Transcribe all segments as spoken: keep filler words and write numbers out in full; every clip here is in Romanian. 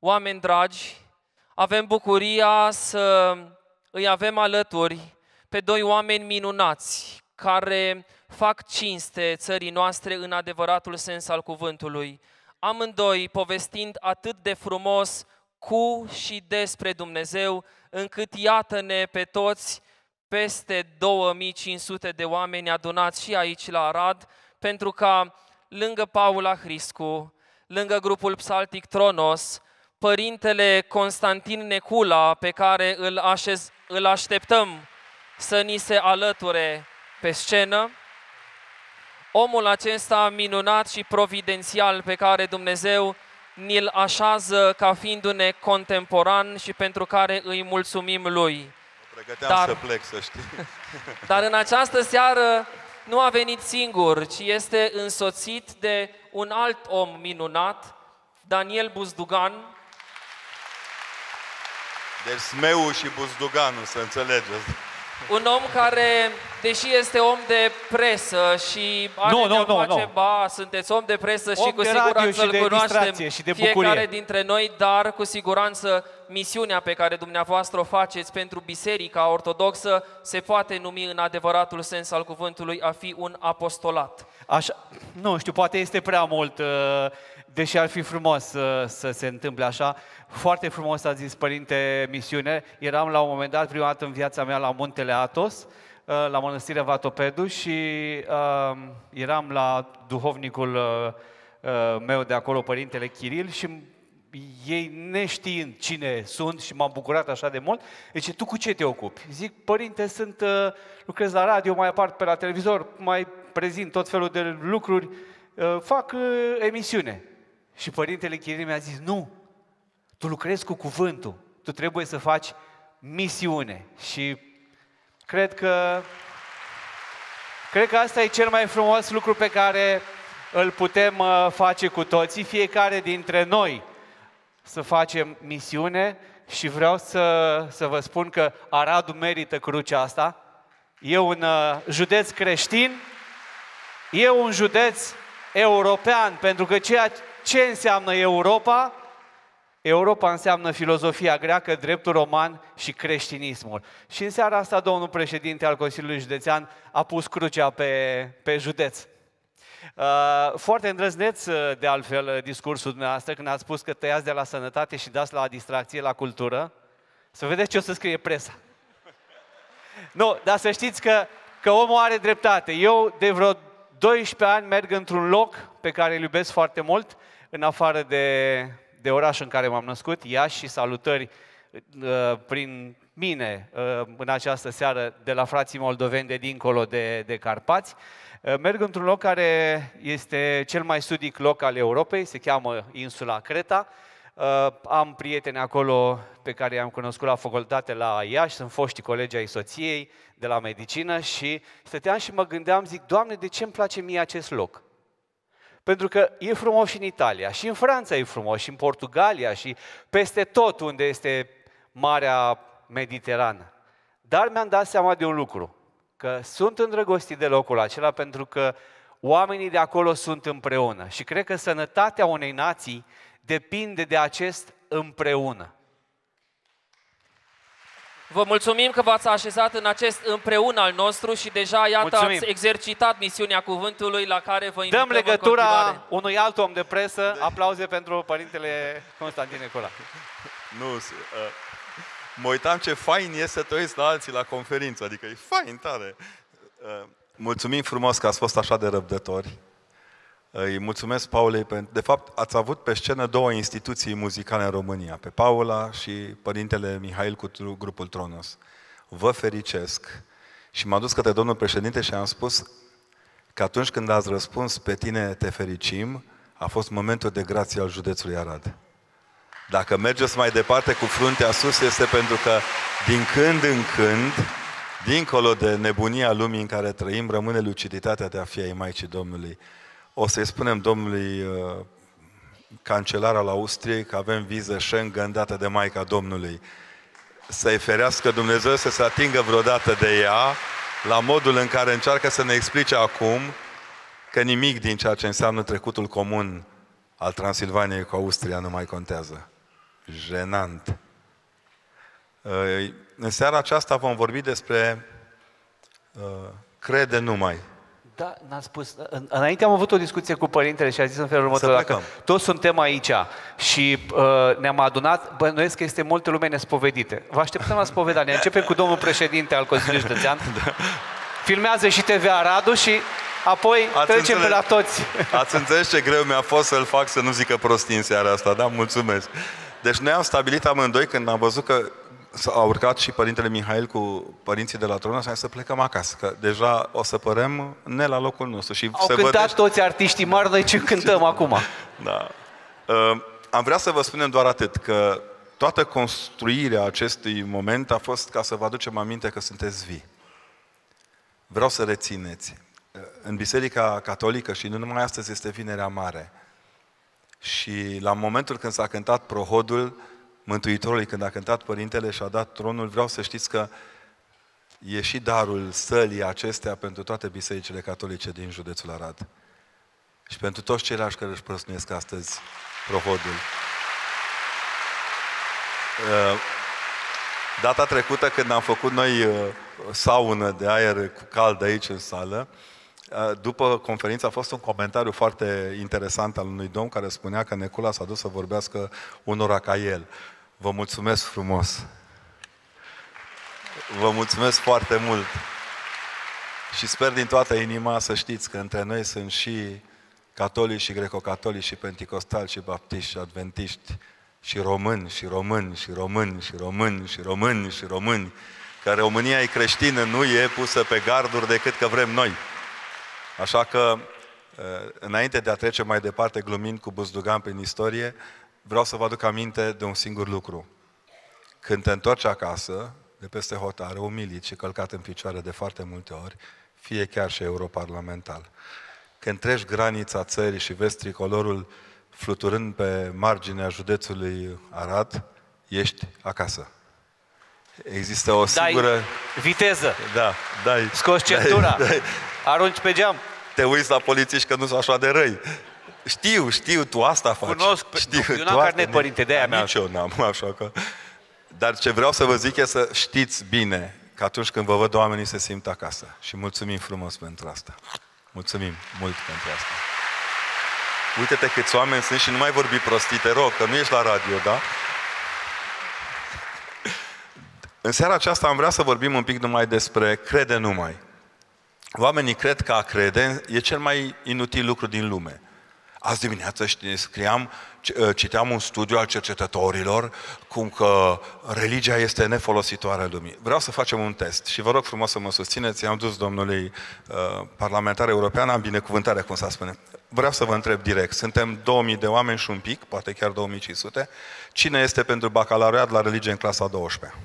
Oameni dragi, avem bucuria să îi avem alături pe doi oameni minunați care fac cinste țării noastre în adevăratul sens al cuvântului. Amândoi povestind atât de frumos cu și despre Dumnezeu, încât iată-ne pe toți peste două mii cinci sute de oameni adunați și aici la Arad, pentru ca lângă Paula Hriscu, lângă grupul psaltic Tronos, Părintele Constantin Necula, pe care îl, așez, îl așteptăm să ni se alăture pe scenă, omul acesta minunat și providențial pe care Dumnezeu ni-l așează ca fiindu-ne contemporan și pentru care îi mulțumim Lui. Pregăteam dar, să plec, să știi. Dar în această seară nu a venit singur, ci este însoțit de un alt om minunat, Daniel Buzdugan. Deci Smeu și Buzduganul, să înțelegeți. Un om care, deși este om de presă și are nu, de-a nu, face, nu. ba, sunteți om de presă Om și cu de radio siguranță și îl de cunoaștem distracție și de fiecare bucurie. dintre noi, dar cu siguranță misiunea pe care dumneavoastră o faceți pentru Biserica Ortodoxă se poate numi în adevăratul sens al cuvântului a fi un apostolat. Așa, nu știu, poate este prea mult, deși ar fi frumos să, să se întâmple așa. Foarte frumos a zis Părinte Misiune. Eram la un moment dat, prima dată în viața mea, la Muntele Athos, la Mănăstirea Vatopedu și uh, eram la duhovnicul uh, meu de acolo, Părintele Chiril, și ei, neștiind cine sunt, și m-am bucurat așa de mult, zice, tu cu ce te ocupi? Zic, Părinte, sunt, uh, lucrez la radio, mai apar pe la televizor, mai prezint tot felul de lucruri, uh, fac uh, emisiune. Și Părintele Chiril mi-a zis, nu, tu lucrezi cu cuvântul, tu trebuie să faci misiune. Și cred că, cred că asta e cel mai frumos lucru pe care îl putem uh, face cu toții, fiecare dintre noi, să facem misiune. Și vreau să, să vă spun că Aradul merită crucea asta. E un uh, județ creștin, e un județ european, pentru că ceea ce înseamnă Europa, Europa înseamnă filozofia greacă, dreptul roman și creștinismul. Și în seara asta domnul președinte al Consiliului Județean a pus crucea pe, pe județ. Foarte îndrăzneț, de altfel, discursul dumneavoastră, când ați spus că tăiați de la sănătate și dați la distracție, la cultură. Să vedeți ce o să scrie presa. Nu, dar să știți că, că omul are dreptate. Eu de vreo doisprezece ani merg într-un loc pe care îl iubesc foarte mult, în afară de, de orașul în care m-am născut, Iași, și salutări uh, prin mine uh, în această seară de la frații moldoveni de dincolo de, de Carpați. Uh, merg într-un loc care este cel mai sudic loc al Europei, se cheamă insula Creta. Uh, am prieteni acolo pe care i-am cunoscut la facultate la Iași, sunt foști colegi ai soției de la medicină și stăteam și mă gândeam, zic, Doamne, de ce îmi place mie acest loc? Pentru că e frumos și în Italia, și în Franța e frumos, și în Portugalia, și peste tot unde este Marea Mediterană. Dar mi-am dat seama de un lucru, că sunt îndrăgostit de locul acela pentru că oamenii de acolo sunt împreună. Și cred că sănătatea unei nații depinde de acest împreună. Vă mulțumim că v-ați așezat în acest împreună al nostru și deja, iată, Mulțumim. ați exercitat misiunea cuvântului la care vă invităm Dăm legătura în continuare. unui alt om de presă. Aplauze pentru Părintele Constantin Necula. Nu, uh, mă uitam ce fain e să te uiți la alții la conferință, adică e fain tare. Uh, mulțumim frumos că ați fost așa de răbdători. Îi mulțumesc Paulei pentru... De fapt, ați avut pe scenă două instituții muzicale în România, pe Paula și Părintele Mihail cu grupul Tronos. Vă fericesc. Și m-am dus către domnul președinte și am spus că atunci când ați răspuns pe tine te fericim, a fost momentul de grație al județului Arad. Dacă mergeți mai departe cu fruntea sus, este pentru că din când în când, dincolo de nebunia lumii în care trăim, rămâne luciditatea de a fi ai Maicii Domnului. O să-i spunem domnului uh, cancelar al Austriei că avem viză Schengen dată de Maica Domnului. Să-i ferească Dumnezeu să se atingă vreodată de ea, la modul în care încearcă să ne explice acum că nimic din ceea ce înseamnă trecutul comun al Transilvaniei cu Austria nu mai contează. jenant. În seara aceasta vom vorbi despre crede numai. Da, n-a spus. Înainte am avut o discuție cu părintele și a zis în felul următor, dacă toți suntem aici și uh, ne-am adunat, bănuiesc că este multă lume nespovedite. Vă așteptăm la spovedanie. Începem cu domnul președinte al Consiliului Județean. Da. Filmează și T V Aradu și apoi ați trecem pe la toți. Ați înțeles ce greu mi-a fost să-l fac să nu zică prostii în seara asta, da? Mulțumesc. Deci noi am stabilit amândoi, când am văzut că a urcat și părintele Mihail cu părinții de la tron, așa să plecăm acasă, că deja o să părem ne la locul nostru. Și au cântat vădești... toți artiștii mari, noi ce cântăm acum? Da. Uh, am vrea să vă spunem doar atât, că toată construirea acestui moment a fost ca să vă aducem aminte că sunteți vii. Vreau să rețineți. În Biserica Catolică, și nu numai astăzi, este Vinerea Mare. Și la momentul când s-a cântat prohodul Mântuitorului, când a cântat Părintele și a dat tronul, vreau să știți că e și darul sălii acestea pentru toate bisericile catolice din județul Arad. Și pentru toți ceilalți care își prăsnuiesc astăzi prohodul. Data trecută, când am făcut noi saună de aer cald aici în sală, după conferință a fost un comentariu foarte interesant al unui domn care spunea că Necula s-a dus să vorbească unora ca el. Vă mulțumesc frumos! Vă mulțumesc foarte mult! Și sper din toată inima să știți că între noi sunt și catolici și greco-catolici și penticostali și baptiști și adventiști și români și români și români și români și români și români, că România e creștină, nu e pusă pe garduri decât că vrem noi. Așa că, înainte de a trece mai departe, glumind cu Buzdugan prin istorie, vreau să vă aduc aminte de un singur lucru. Când te întorci acasă, de peste hotare, umilit și călcat în picioare de foarte multe ori, fie chiar și europarlamentar, când treci granița țării și vezi tricolorul fluturând pe marginea județului Arad, ești acasă. Există o singură... Dai viteză. Da, dai. Scoți centura. Dai, dai. Arunci pe geam. Te uiți la polițiști că nu sunt așa de răi. Știu, știu, tu asta faci. Cunosc, știu, eu n-am carnet, părinte, de aia mea. Nici eu n-am, așa că... Dar ce vreau să vă zic e să știți bine că atunci când vă văd oamenii se simt acasă. Și mulțumim frumos pentru asta. Mulțumim mult pentru asta. Uite-te câți oameni sunt și nu mai vorbi prostii, te rog, că nu ești la radio, da? În seara aceasta am vrea să vorbim un pic numai despre crede numai. Oamenii cred că a crede e cel mai inutil lucru din lume. Azi dimineață scriam, citeam un studiu al cercetătorilor cum că religia este nefolositoare lumii. Vreau să facem un test și vă rog frumos să mă susțineți. I-am dus domnului uh, parlamentar european, am binecuvântare, cum s-a spune. Vreau să vă întreb direct. Suntem două mii de oameni și un pic, poate chiar două mii cinci sute. Cine este pentru bacalaureat la religie în clasa a douăsprezecea?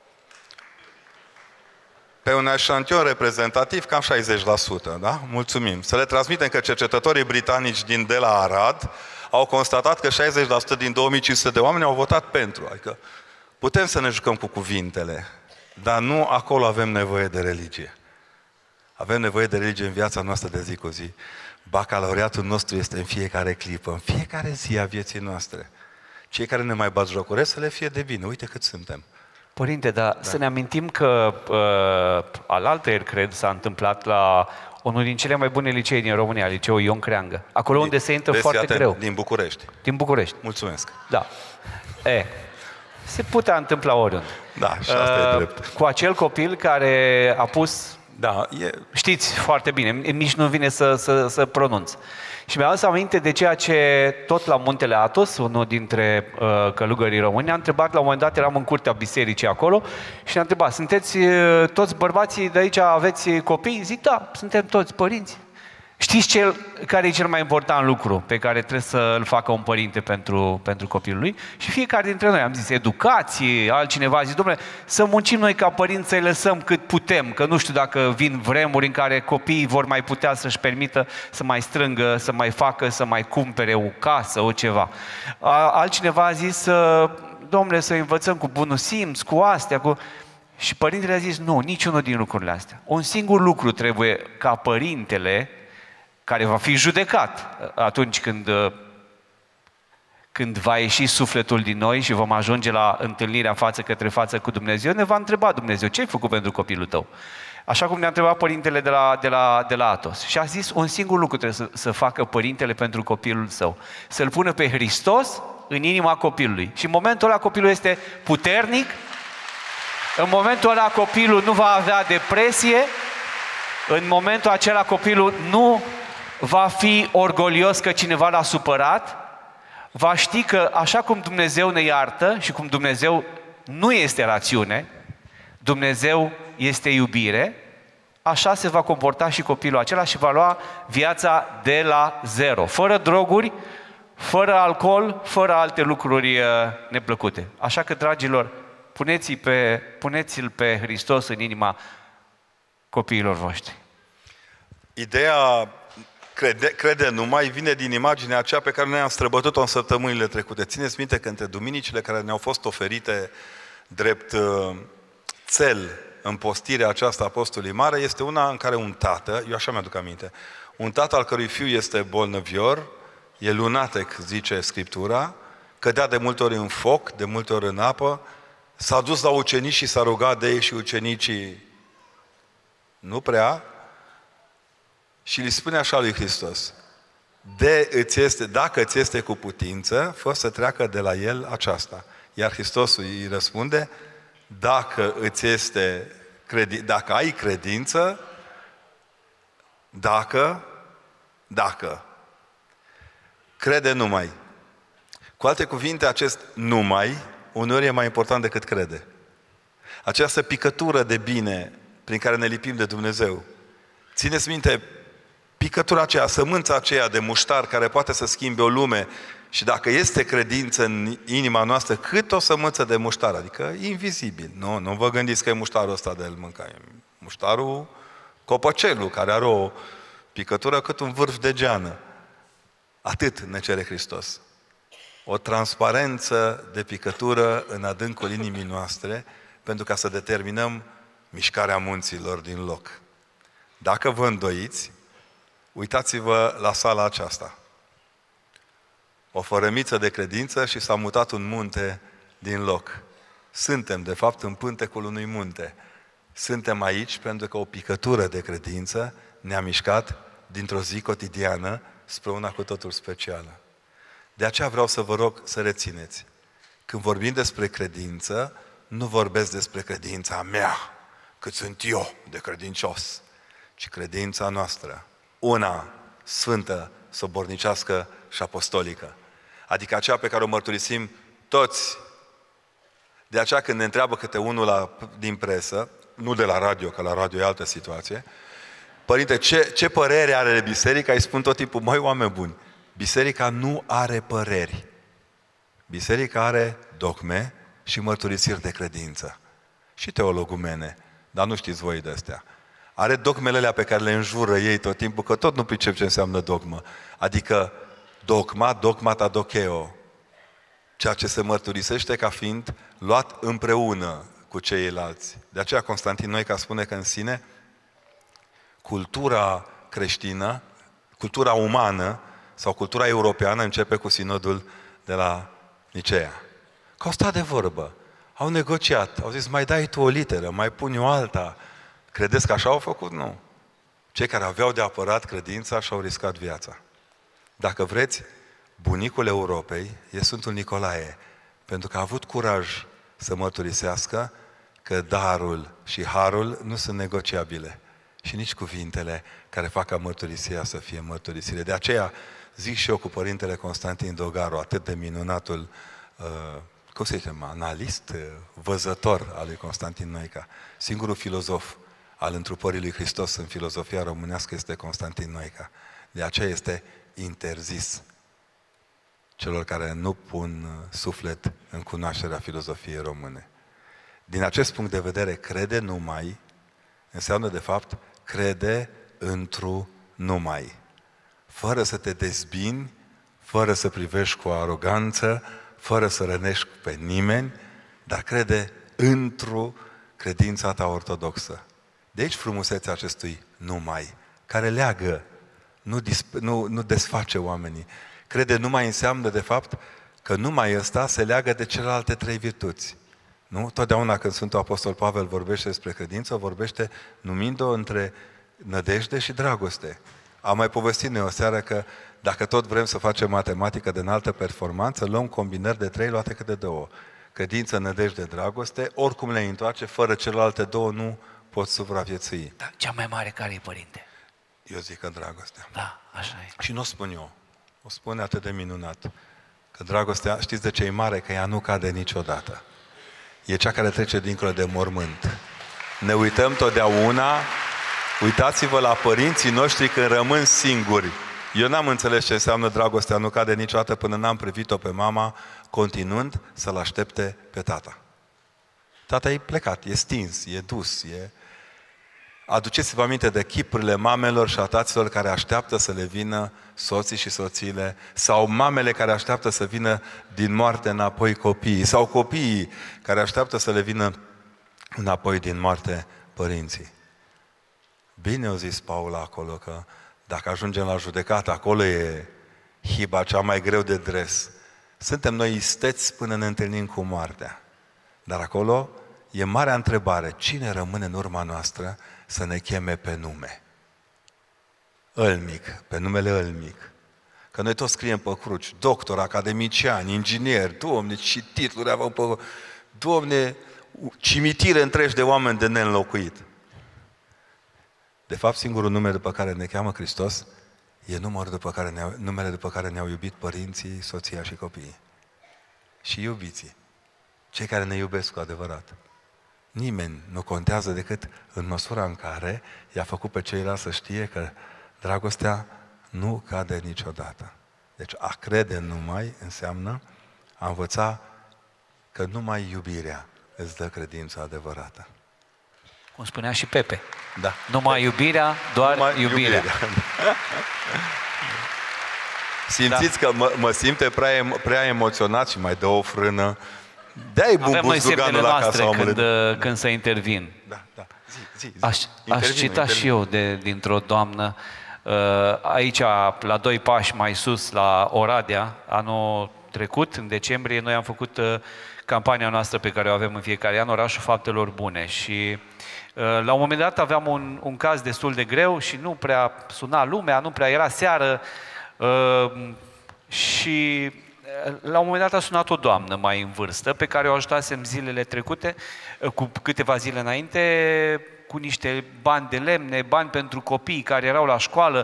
Pe un eșantion reprezentativ, cam șaizeci la sută, da? Mulțumim. Să le transmitem că cercetătorii britanici din de la Arad au constatat că șaizeci la sută din două mii cinci sute de oameni au votat pentru. Adică putem să ne jucăm cu cuvintele, dar nu acolo avem nevoie de religie. Avem nevoie de religie în viața noastră de zi cu zi. Bacalaureatul nostru este în fiecare clipă, în fiecare zi a vieții noastre. Cei care ne mai batjocoresc să le fie de bine. Uite cât suntem. Părinte, dar da. Să ne amintim că uh, alaltăieri, cred, s-a întâmplat la unul din cele mai bune licee din România, liceul Ion Creangă. Acolo din, unde se intră foarte atent, greu. Din București. Din București. Mulțumesc. Da. E, se putea întâmpla oriunde. Da, și asta uh, e drept. Cu acel copil care a pus... Da, e... Știți foarte bine, nici nu vine să, să, să pronunț. Și mi-am adus aminte de ceea ce tot la Muntele Athos, unul dintre uh, călugării români, ne-a întrebat, la un moment dat eram în curtea bisericii acolo și ne-a întrebat, sunteți uh, toți bărbații de aici, aveți copii? Zic, da, suntem toți părinți. Știți cel, care e cel mai important lucru pe care trebuie să îl facă un părinte pentru, pentru copilul lui? Și fiecare dintre noi am zis, educație, altcineva a zis, dom'le, să muncim noi ca părinți, să-i lăsăm cât putem, că nu știu dacă vin vremuri în care copiii vor mai putea să-și permită să mai strângă, să mai facă, să mai cumpere o casă, o ceva. Altcineva a zis, dom'le, să învățăm cu bunul simț, cu astea, cu... Și părintele a zis, nu, niciunul din lucrurile astea. Un singur lucru trebuie ca părintele, care va fi judecat atunci când, când va ieși sufletul din noi și vom ajunge la întâlnirea față către față cu Dumnezeu, ne va întreba Dumnezeu, ce ai făcut pentru copilul tău? Așa cum ne-a întrebat părintele de la, de la, de la Atos. Și a zis, un singur lucru trebuie să, să facă părintele pentru copilul său. Să-L pună pe Hristos în inima copilului. Și în momentul ăla copilul este puternic, în momentul ăla copilul nu va avea depresie, în momentul acela copilul nu va fi orgolios că cineva l-a supărat, va ști că așa cum Dumnezeu ne iartă și cum Dumnezeu nu este rațiune, Dumnezeu este iubire, așa se va comporta și copilul acela și va lua viața de la zero, fără droguri, fără alcool, fără alte lucruri neplăcute. Așa că, dragilor, puneți-l pe, puneți-l pe Hristos în inima copiilor voștri. Ideea crede, crede numai vine din imaginea aceea pe care noi am străbătut-o în săptămânile trecute. Țineți minte că între duminicile care ne-au fost oferite drept uh, țel în postirea aceasta Apostolului Mare este una în care un tată, eu așa mi-aduc aminte, un tată al cărui fiu este bolnăvior, e lunatec, zice Scriptura, cădea de multe ori în foc, de multe ori în apă, s-a dus la ucenici și s-a rugat de ei și ucenicii nu prea, și îi spune așa lui Hristos, de îți este, dacă îți este cu putință, fă să treacă de la el aceasta. Iar Hristos îi răspunde, dacă îți este, dacă ai credință, dacă, dacă, crede numai. Cu alte cuvinte, acest numai, uneori e mai important decât crede. Această picătură de bine prin care ne lipim de Dumnezeu. Țineți minte, picătura aceea, sămânța aceea de muștar care poate să schimbe o lume și dacă este credință în inima noastră, cât o sămânță de muștar, adică invizibil. Nu, nu vă gândiți că e muștarul ăsta de el mânca. E muștarul, copăcelul, care are o picătură cât un vârf de geană. Atât ne cere Hristos. O transparență de picătură în adâncul inimii noastre, pentru ca să determinăm mișcarea munților din loc. Dacă vă îndoiți, uitați-vă la sala aceasta. O fărămiță de credință și s-a mutat un munte din loc. Suntem, de fapt, în pântecul unui munte. Suntem aici pentru că o picătură de credință ne-a mișcat dintr-o zi cotidiană spre una cu totul specială. De aceea vreau să vă rog să rețineți. Când vorbim despre credință, nu vorbesc despre credința mea, cât sunt eu de credincios, ci credința noastră, una sfântă, sobornicească și apostolică. Adică aceea pe care o mărturisim toți. De aceea când ne întreabă câte unul la, din presă, nu de la radio, că la radio e altă situație, părinte, ce, ce părere are biserica? Îi spun tot timpul, măi, oameni buni, biserica nu are păreri. Biserica are dogme și mărturisiri de credință. Și teologumene, dar nu știți voi de astea. Are dogmele alea pe care le înjură ei tot timpul, că tot nu pricep ce înseamnă dogmă. Adică dogma, dogmata dokeo, ceea ce se mărturisește ca fiind luat împreună cu ceilalți. De aceea Constantin Noica spune că în sine cultura creștină, cultura umană sau cultura europeană începe cu sinodul de la Nicea. Că au stat de vorbă, au negociat, au zis mai dai tu o literă, mai pun eu alta. Credeți că așa au făcut? Nu. Cei care aveau de apărat credința și-au riscat viața. Dacă vreți, bunicul Europei e Sfântul Nicolae, pentru că a avut curaj să mărturisească că darul și harul nu sunt negociabile și nici cuvintele care fac ca mărturisia să fie mărturisire. De aceea zic și eu cu Părintele Constantin Dogaru, atât de minunatul, uh, cum se zice, analist, uh, văzător al lui Constantin Noica, singurul filozof al întrupării lui Hristos în filozofia românească este Constantin Noica. De aceea este interzis celor care nu pun suflet în cunoașterea filozofiei române. Din acest punct de vedere, crede numai înseamnă de fapt crede întru numai. Fără să te dezbini, fără să privești cu aroganță, fără să rănești pe nimeni, dar crede întru credința ta ortodoxă. De aici frumusețea acestui numai, care leagă, nu, disp- nu, nu desface oamenii. Crede numai înseamnă, de fapt, că numai ăsta se leagă de celelalte trei virtuți. Nu? Totdeauna când Sfântul Apostol Pavel vorbește despre credință, vorbește numind-o între nădejde și dragoste. Am mai povestit noi o seară că dacă tot vrem să facem matematică de înaltă performanță, luăm combinări de trei luate cât de două. Credință, nădejde, dragoste, oricum le întoarce, fără celelalte două nu poți supraviețui. Da, cea mai mare care e, părinte? Eu zic că dragostea. Da, așa e. Și nu o spun eu, o spune atât de minunat. Că dragostea, știți de ce e mare? Că ea nu cade niciodată. E cea care trece dincolo de mormânt. Ne uităm totdeauna, uitați-vă la părinții noștri când rămân singuri. Eu n-am înțeles ce înseamnă dragostea nu cade niciodată până n-am privit-o pe mama, continuând să-l aștepte pe tata. Tata e plecat, e stins, e dus, e... Aduceți-vă aminte de chipurile mamelor și a taților care așteaptă să le vină soții și soțiile, sau mamele care așteaptă să vină din moarte înapoi copiii, sau copiii care așteaptă să le vină înapoi din moarte părinții. Bine au zis Paul acolo că dacă ajungem la judecată, acolo e hiba cea mai greu de dres. Suntem noi isteți până ne întâlnim cu moartea. Dar acolo e marea întrebare, cine rămâne în urma noastră să ne cheme pe nume? Îlmic, pe numele Îlmic. Că noi toți scriem pe cruci, doctor, academician, inginer, Doamne, ce titluri avem pe... Doamne, cimitire întregi de oameni de neînlocuit. De fapt, singurul nume după care ne cheamă Hristos e numărul după care ne-au, numele după care ne-au iubit părinții, soția și copiii. Și iubiții. Cei care ne iubesc cu adevărat. Nimeni nu contează decât în măsura în care i-a făcut pe ceilalți să știe că dragostea nu cade niciodată. Deci a crede numai înseamnă a învăța că numai iubirea îți dă credința adevărată. Cum spunea și Pepe. Da. Numai iubirea, doar numai iubirea. iubirea. Simțiți da. că mă, mă simte prea, prea emoționat și mai dă o frână. De-aia e bun buzduganul la casa omului. Când, când să intervin. Da, da. Zi, zi, zi. Aș, aș cita intervin. și eu de, dintr-o doamnă, aici, la doi pași mai sus, la Oradea, anul trecut, în decembrie, noi am făcut campania noastră pe care o avem în fiecare an, Orașul Faptelor Bune. Și la un moment dat aveam un, un caz destul de greu și nu prea suna lumea, nu prea era seară și la un moment dat a sunat o doamnă mai în vârstă, pe care o ajutasem zilele trecute, cu câteva zile înainte, cu niște bani de lemne, bani pentru copii care erau la școală.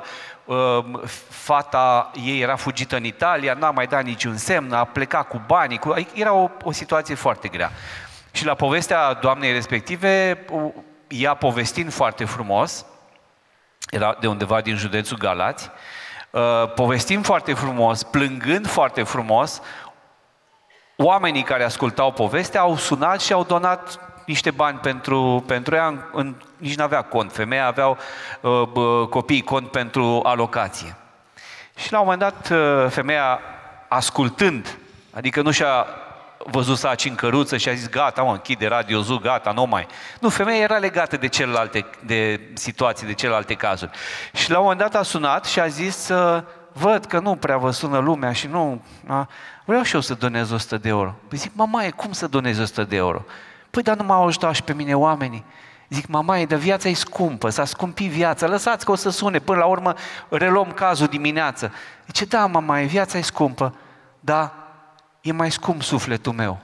Fata ei era fugită în Italia, n-a mai dat niciun semn, a plecat cu banii, cu... era o, o situație foarte grea. Și la povestea doamnei respective, ea povestind foarte frumos, era de undeva din județul Galați, povestind foarte frumos, plângând foarte frumos, oamenii care ascultau povestea au sunat și au donat niște bani pentru, pentru ea, în, în, nici n-avea cont. Femeia aveau uh, copiii cont pentru alocație. Și la un moment dat, uh, femeia, ascultând, adică nu și-a văzut saci în căruță și a zis, gata, mă, închide Radio Zoo, gata, nu mai. Nu, femeia era legată de celelalte de situații, de celelalte cazuri. Și la un moment dat a sunat și a zis, uh, văd că nu prea vă sună lumea și nu... Uh, vreau și eu să donez o sută de euro. Păi zic, mamaie, cum să donez o sută de euro? Păi, dar nu m-au ajutat și pe mine oamenii. Zic, mamaie, dar viața e scumpă, s-a scumpit viața, lăsați că o să sune, până la urmă reluăm cazul dimineață. Zice, da, mamaie, viața e scumpă, dar e mai scump sufletul meu.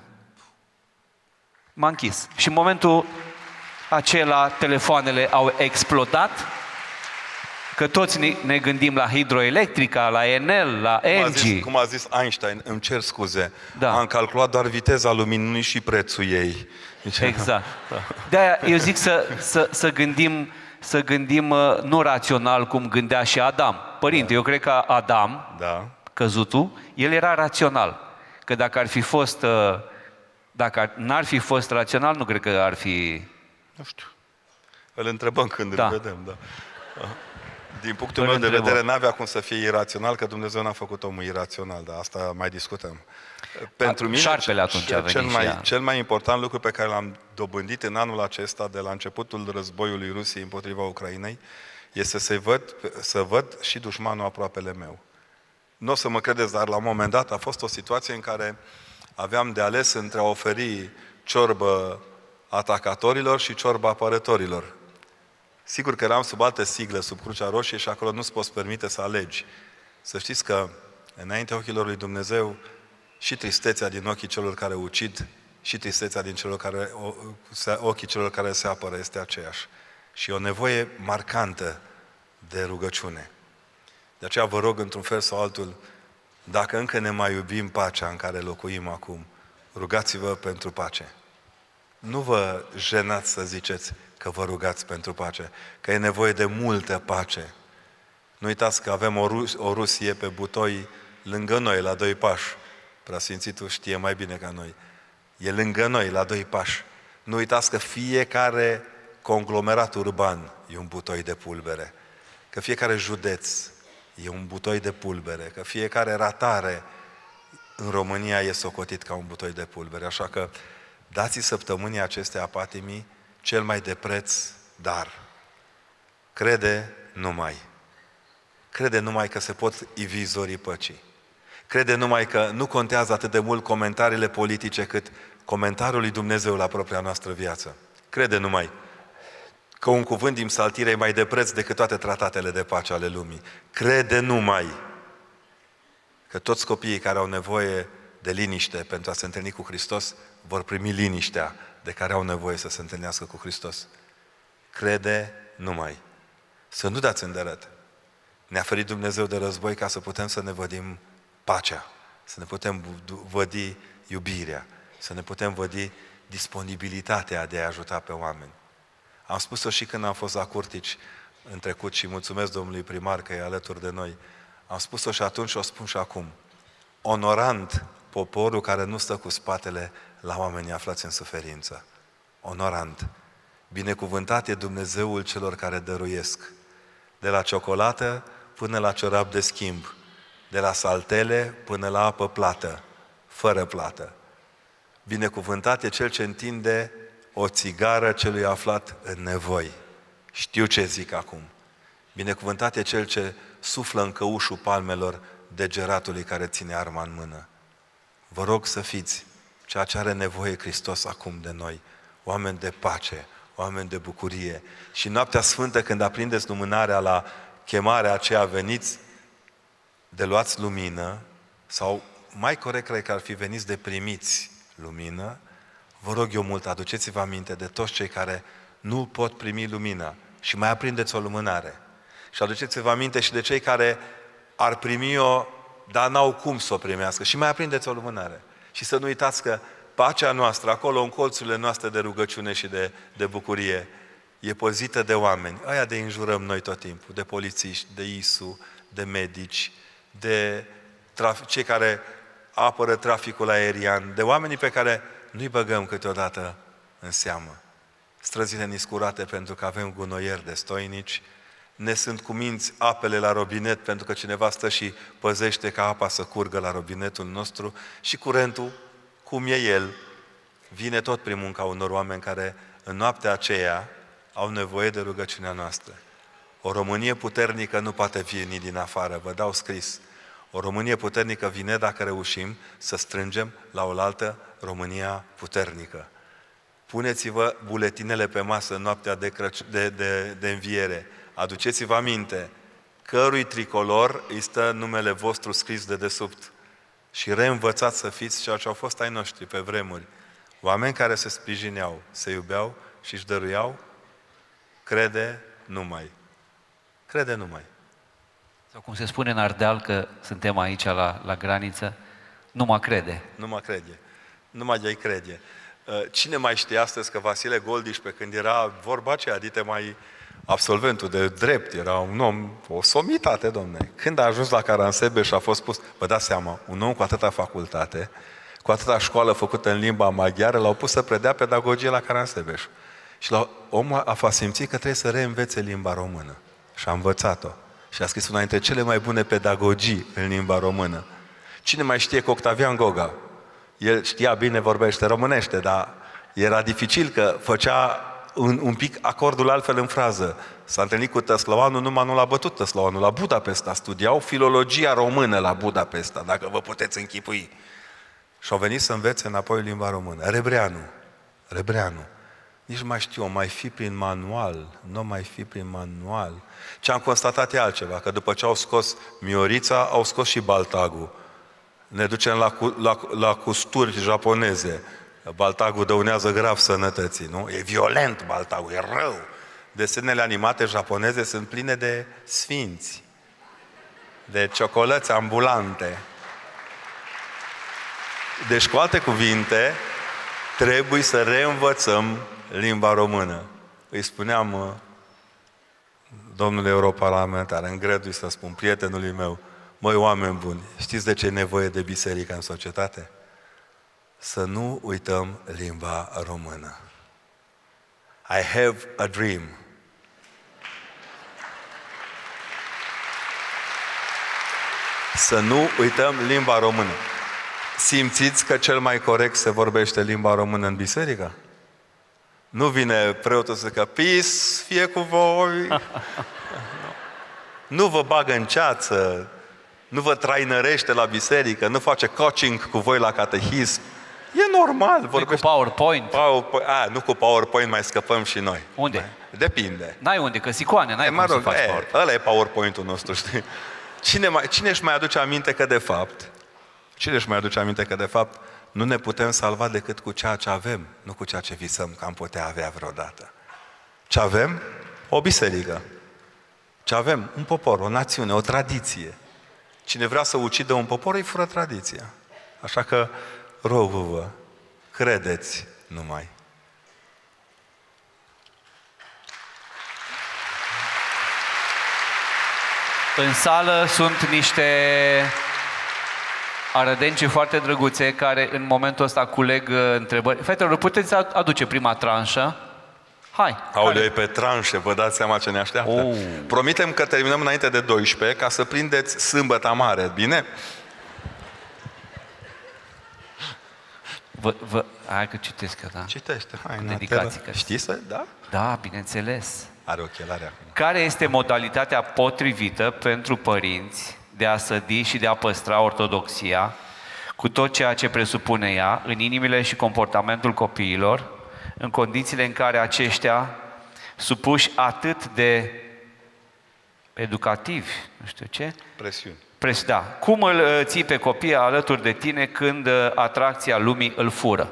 M-a închis. Și în momentul acela telefoanele au explodat, că toți ne, ne gândim la hidroelectrica, la Enel, la Engie. Cum a zis Einstein, îmi cer scuze, da. Am calculat doar viteza luminii și prețul ei. Deci... Exact. De-aia eu zic să, să, să gândim, să gândim nu rațional cum gândea și Adam. Părinte, da. Eu cred că Adam, da. căzutul, el era rațional. Că dacă ar fi fost, dacă n-ar fi fost rațional, nu cred că ar fi... Nu știu. Îl întrebăm când da. îl vedem, da. Din punctul meu de vedere, n-avea cum să fie irațional, că Dumnezeu n-a făcut omul irațional, dar asta mai discutăm. Pentru mine, șarpele atunci cel, a venit cel, mai, ea. cel mai important lucru pe care l-am dobândit în anul acesta, de la începutul războiului Rusiei împotriva Ucrainei, este să văd, să văd și dușmanul aproapele meu. nu o să mă credeți, dar la un moment dat a fost o situație în care aveam de ales între a oferi ciorbă atacatorilor și ciorbă apărătorilor. Sigur că eram sub altă siglă, sub Crucea Roșie și acolo nu-ți poți permite să alegi. Să știți că înaintea ochilor lui Dumnezeu și tristețea din ochii celor care ucid și tristețea din celor care, ochii celor care se apără este aceeași. Și o nevoie marcantă de rugăciune. De aceea vă rog într-un fel sau altul, dacă încă ne mai iubim pacea în care locuim acum, rugați-vă pentru pace. Nu vă jenați să ziceți că vă rugați pentru pace, că e nevoie de multă pace. Nu uitați că avem o, Rus- o Rusie pe butoi lângă noi, la doi pași. Preasfințitul știe mai bine ca noi. E lângă noi, la doi pași. Nu uitați că fiecare conglomerat urban e un butoi de pulbere, că fiecare județ e un butoi de pulbere, că fiecare ratare în România e socotit ca un butoi de pulbere. Așa că dați-i săptămânii acestea patimii cel mai de preț dar. Crede numai. Crede numai că se pot ivi zorii păcii. Crede numai că nu contează atât de mult comentariile politice cât comentariul lui Dumnezeu la propria noastră viață. Crede numai că un cuvânt din psaltire e mai de preț decât toate tratatele de pace ale lumii. Crede numai că toți copiii care au nevoie de liniște pentru a se întâlni cu Hristos vor primi liniștea de care au nevoie să se întâlnească cu Hristos. Crede numai. Să nu dați îndărăt. Ne-a ferit Dumnezeu de război ca să putem să ne vădim pacea, să ne putem vădi iubirea, să ne putem vădi disponibilitatea de a ajuta pe oameni. Am spus-o și când am fost la Curtici în trecut și mulțumesc domnului primar că e alături de noi. Am spus-o și atunci și o spun și acum. Onorant poporul care nu stă cu spatele la oamenii aflați în suferință. Onorant. Binecuvântat e Dumnezeul celor care dăruiesc. De la ciocolată până la ciorap de schimb. De la saltele până la apă plată. Fără plată. Binecuvântat e cel ce întinde o țigară celui aflat în nevoi. Știu ce zic acum. Binecuvântat e cel ce suflă în căușul palmelor degeratului care ține arma în mână. Vă rog să fiți ceea ce are nevoie Hristos acum de noi. Oameni de pace, oameni de bucurie. Și noaptea sfântă, când aprindeți lumânarea la chemarea aceea, veniți de luați lumină, sau mai corect cred că ar fi veniți de primiți lumină, vă rog eu mult, aduceți-vă aminte de toți cei care nu pot primi lumina și mai aprindeți o lumânare. Și aduceți-vă aminte și de cei care ar primi-o, dar n-au cum să o primească. Și mai aprindeți o lumânare. Și să nu uitați că pacea noastră, acolo în colțurile noastre de rugăciune și de, de bucurie, e păzită de oameni. Aia de înjurăm noi tot timpul, de polițiști, de I S U, de medici, de traf- cei care apără traficul aerian, de oamenii pe care nu-i băgăm câteodată în seamă. Străzile niscurate pentru că avem gunoieri destoinici, ne sunt cuminți apele la robinet pentru că cineva stă și păzește ca apa să curgă la robinetul nostru și curentul, cum e el, vine tot prin munca unor oameni care în noaptea aceea au nevoie de rugăciunea noastră. O Românie puternică nu poate veni din afară, vă dau scris. O Românie puternică vine dacă reușim să strângem la oaltă România puternică. Puneți-vă buletinele pe masă în noaptea de, crăci- de, de, de înviere. Aduceți-vă aminte cărui tricolor îi stă numele vostru scris de desubt. Și reînvățați să fiți ceea ce au fost ai noștri pe vremuri. Oameni care se sprijineau, se iubeau și își dăruiau. Crede numai. Crede numai. Sau cum se spune în Ardeal, că suntem aici la, la graniță, numai crede. Numai crede. Numai de-ai crede. Cine mai știe astăzi că Vasile Goldiș, pe când era vorba aceea, dite mai absolventul de drept, era un om, o somitate, domne. Când a ajuns la Caransebeș și a fost pus, vă dați seama, un om cu atâta facultate, cu atâta școală făcută în limba maghiară, l-au pus să predea pedagogie la Caransebeș. Și la, omul a simțit că trebuie să reînvețe limba română. Și a învățat-o. Și a scris una dintre cele mai bune pedagogii în limba română. Cine mai știe că Octavian Goga? El știa bine, vorbește românește, dar era dificil că făcea un, un pic acordul altfel în frază. S-a întâlnit cu Tăslăoanu, numai nu l-a bătut Tăslăoanu, la Budapesta. Studiau filologia română la Budapesta, dacă vă puteți închipui. Și au venit să învețe înapoi limba română. Rebreanu. Rebreanu. Nici nu mai știu, o mai fi prin manual, nu mai fi prin manual. Ce am constatat e altceva, că după ce au scos Miorița, au scos și Baltagul. Ne ducem la, la, la custuri japoneze. Baltagul dăunează grav sănătății, nu? E violent Baltagul, e rău. Desenele animate japoneze sunt pline de sfinți, de ciocolăți ambulante. Deci, cu alte cuvinte, trebuie să reînvățăm limba română. Îi spuneam domnule europarlamentar, îngădui să spun prietenului meu, măi, oameni buni, știți de ce e nevoie de biserică în societate? Să nu uităm limba română. I have a dream. Să nu uităm limba română. Simțiți că cel mai corect se vorbește limba română în biserică? Nu vine preotul să zică, peace fie cu voi. Nu vă bagă în ceață, nu vă trainărește la biserică, nu face coaching cu voi la catehism. E normal. Vorbește... cu PowerPoint. PowerPoint. A, nu cu PowerPoint mai scăpăm și noi. Unde? Depinde. N-ai unde, că sicoane, n-ai e, cum mă rog, să faci e, PowerPoint. Ăla e PowerPoint-ul nostru, știi? Cine, mai, cine își mai aduce aminte că de fapt, cine își mai aduce aminte că de fapt nu ne putem salva decât cu ceea ce avem, nu cu ceea ce visăm că am putea avea vreodată. Ce avem? O biserică. Ce avem? Un popor, o națiune, o tradiție. Cine vrea să ucidă un popor, îi fură tradiția. Așa că, rog-vă, credeți numai. În sală sunt niște arădenci foarte drăguțe care în momentul ăsta culeg întrebări. Fetelor, puteți aduce prima tranșă? Hai! Aoleu, e pe tranșe, vă dați seama ce ne așteaptă. Oh. Promitem că terminăm înainte de douăsprezece ca să prindeți sâmbăta mare, bine? Vă, vă, hai că citesc eu, da? Citește, hai. Dedicații. Știi să, da? Da, bineînțeles. Are ochelare acum. Care este modalitatea potrivită pentru părinți de a sădi și de a păstra ortodoxia, cu tot ceea ce presupune ea, în inimile și comportamentul copiilor, în condițiile în care aceștia, supuși atât de educativi, nu știu ce? Presiuni. Pres, da. Cum îl ții pe copii alături de tine când atracția lumii îl fură?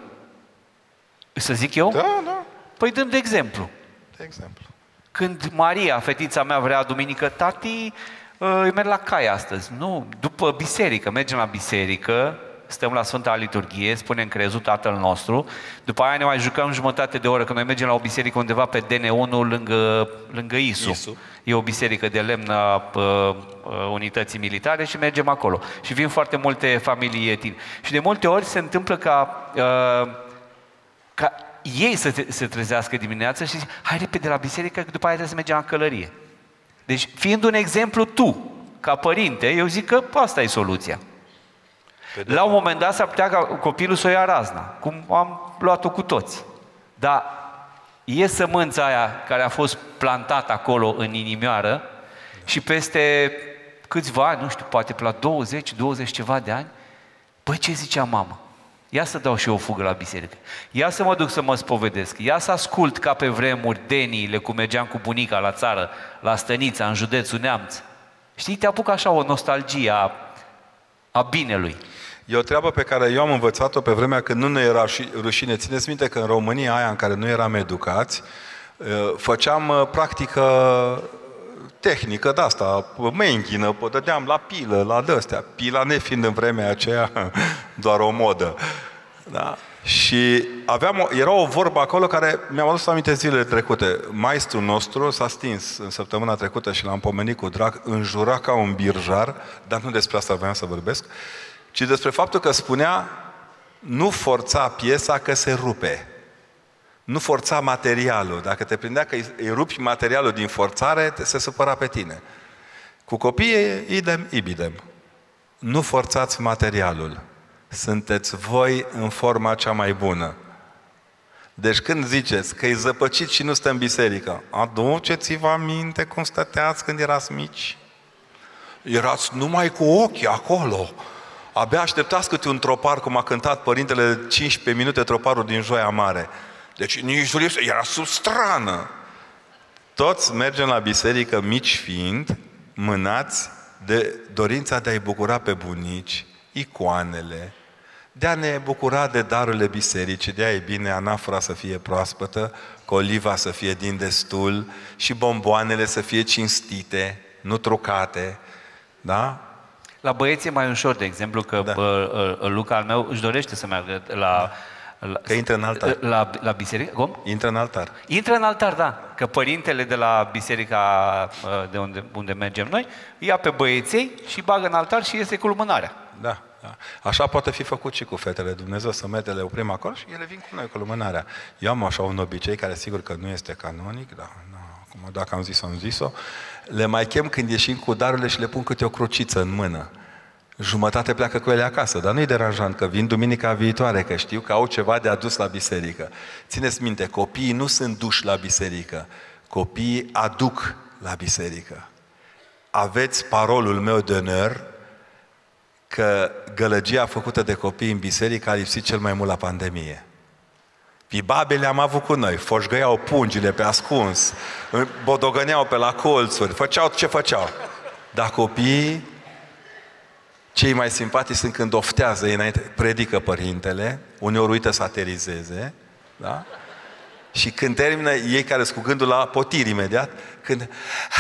Să zic eu? Da, da. Păi dăm de exemplu. De exemplu. Când Maria, fetița mea, vrea duminică, tati, îi merg la cai astăzi. Nu, după biserică, mergem la biserică, stăm la Sfânta Liturghie, spunem crezul Tatăl nostru, după aia ne mai jucăm jumătate de oră, că noi mergem la o biserică undeva pe D N unu lângă, lângă Isu. Isu. E o biserică de lemn a uh, unității militare și mergem acolo. Și vin foarte multe familii etini. Și de multe ori se întâmplă ca, uh, ca ei să te, se trezească dimineața și zic, hai repede la biserică, că după aia trebuie să mergem la călărie. Deci, fiind un exemplu tu, ca părinte, eu zic că asta e soluția. La un moment dat s-ar putea ca copilul să o ia razna, cum am luat-o cu toți. Dar e sămânța aia care a fost plantată acolo în inimioară și peste câțiva ani, nu știu, poate pe la douăzeci, douăzeci ceva de ani, băi, ce zicea mama? Ia să dau și eu o fugă la biserică. Ia să mă duc să mă spovedesc. Ia să ascult ca pe vremuri deniile, cum mergeam cu bunica la țară, la Stănița, în județul Neamț. Știi, te apucă așa o nostalgie a, a binelui. E o treabă pe care eu am învățat-o pe vremea când nu ne era rușine. Țineți minte că în România aia în care nu eram educați, făceam practică tehnică de asta, menghină, dădeam la pilă, la de-astea. Pila nefiind în vremea aceea doar o modă. Da? Și aveam, era o vorbă acolo care mi-am adus aminte zilele trecute. Maestrul nostru s-a stins în săptămâna trecută și l-am pomenit cu drag, înjura ca un birjar, dar nu despre asta voiam să vorbesc, ci despre faptul că spunea, nu forța piesa că se rupe. Nu forța materialul. Dacă te prindea că îi rupi materialul din forțare, se supăra pe tine. Cu copiii, idem, ibidem. Nu forțați materialul. Sunteți voi în forma cea mai bună. Deci când ziceți că e zăpăcit și nu stă în biserică, aduceți-vă aminte cum stăteați când erați mici. Erați numai cu ochii acolo. Abia așteptați câte un tropar, cum a cântat părintele cincisprezece minute troparul din Joia Mare. Deci nici era sub strană. Toți mergem la biserică, mici fiind, mânați de dorința de a-i bucura pe bunici, icoanele, de a ne bucura de darurile bisericii, de a e bine anafora să fie proaspătă, coliva să fie din destul și bomboanele să fie cinstite, nu trucate. Da? La băieți e mai ușor, de exemplu, că Da. bă, Luca al meu își dorește să meargă la... la Că intră în altar. La, la biserică? Cum? Intră în altar. Intră în altar, da. Că părintele de la biserica de unde, unde mergem noi, ia pe băieței și bagă în altar și iese cu lumânarea. Da, da. Așa poate fi făcut și cu fetele. Dumnezeu să mete, le oprim acolo și ele vin cu noi cu lumânarea. Eu am așa un obicei care sigur că nu este canonic, dar nu, acum dacă am zis-o, am zis-o. Le mai chem când ieșim cu darurile și le pun câte o cruciță în mână. Jumătate pleacă cu ele acasă, dar nu-i deranjant că vin duminica viitoare, că știu că au ceva de adus la biserică. Țineți minte, copiii nu sunt duși la biserică, copiii aduc la biserică. Aveți parolul meu de onor că gălăgia făcută de copii în biserică a lipsit cel mai mult la pandemie. Pibabele am avut cu noi, foșgăiau pungile pe ascuns, bodogăneau pe la colțuri, făceau ce făceau. Dar copiii, cei mai simpatici sunt când oftează ei înainte, predică părintele, uneori uită să aterizeze, da? Și când termină, ei care sunt cu gândul la potir imediat, când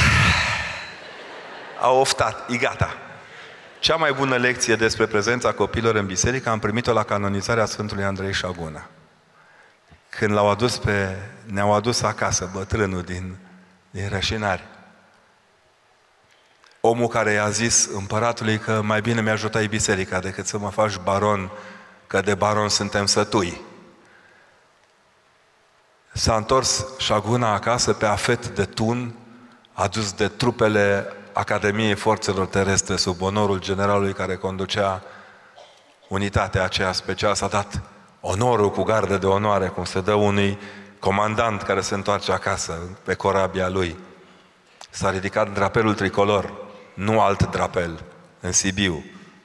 au oftat, e gata. Cea mai bună lecție despre prezența copiilor în biserică am primit-o la canonizarea Sfântului Andrei Șaguna. Când l-au adus pe, ne-au adus acasă bătrânul din, din Rășinari. Omul care i-a zis împăratului că mai bine mi-ajutai biserica decât să mă faci baron, că de baron suntem sătui. S-a întors Șaguna acasă pe afet de tun, adus de trupele Academiei Forțelor Terestre sub onorul generalului care conducea unitatea aceea specială. S-a dat onorul cu gardă de onoare, cum se dă unui comandant care se întoarce acasă pe corabia lui. S-a ridicat drapelul tricolor, nu alt drapel, în Sibiu.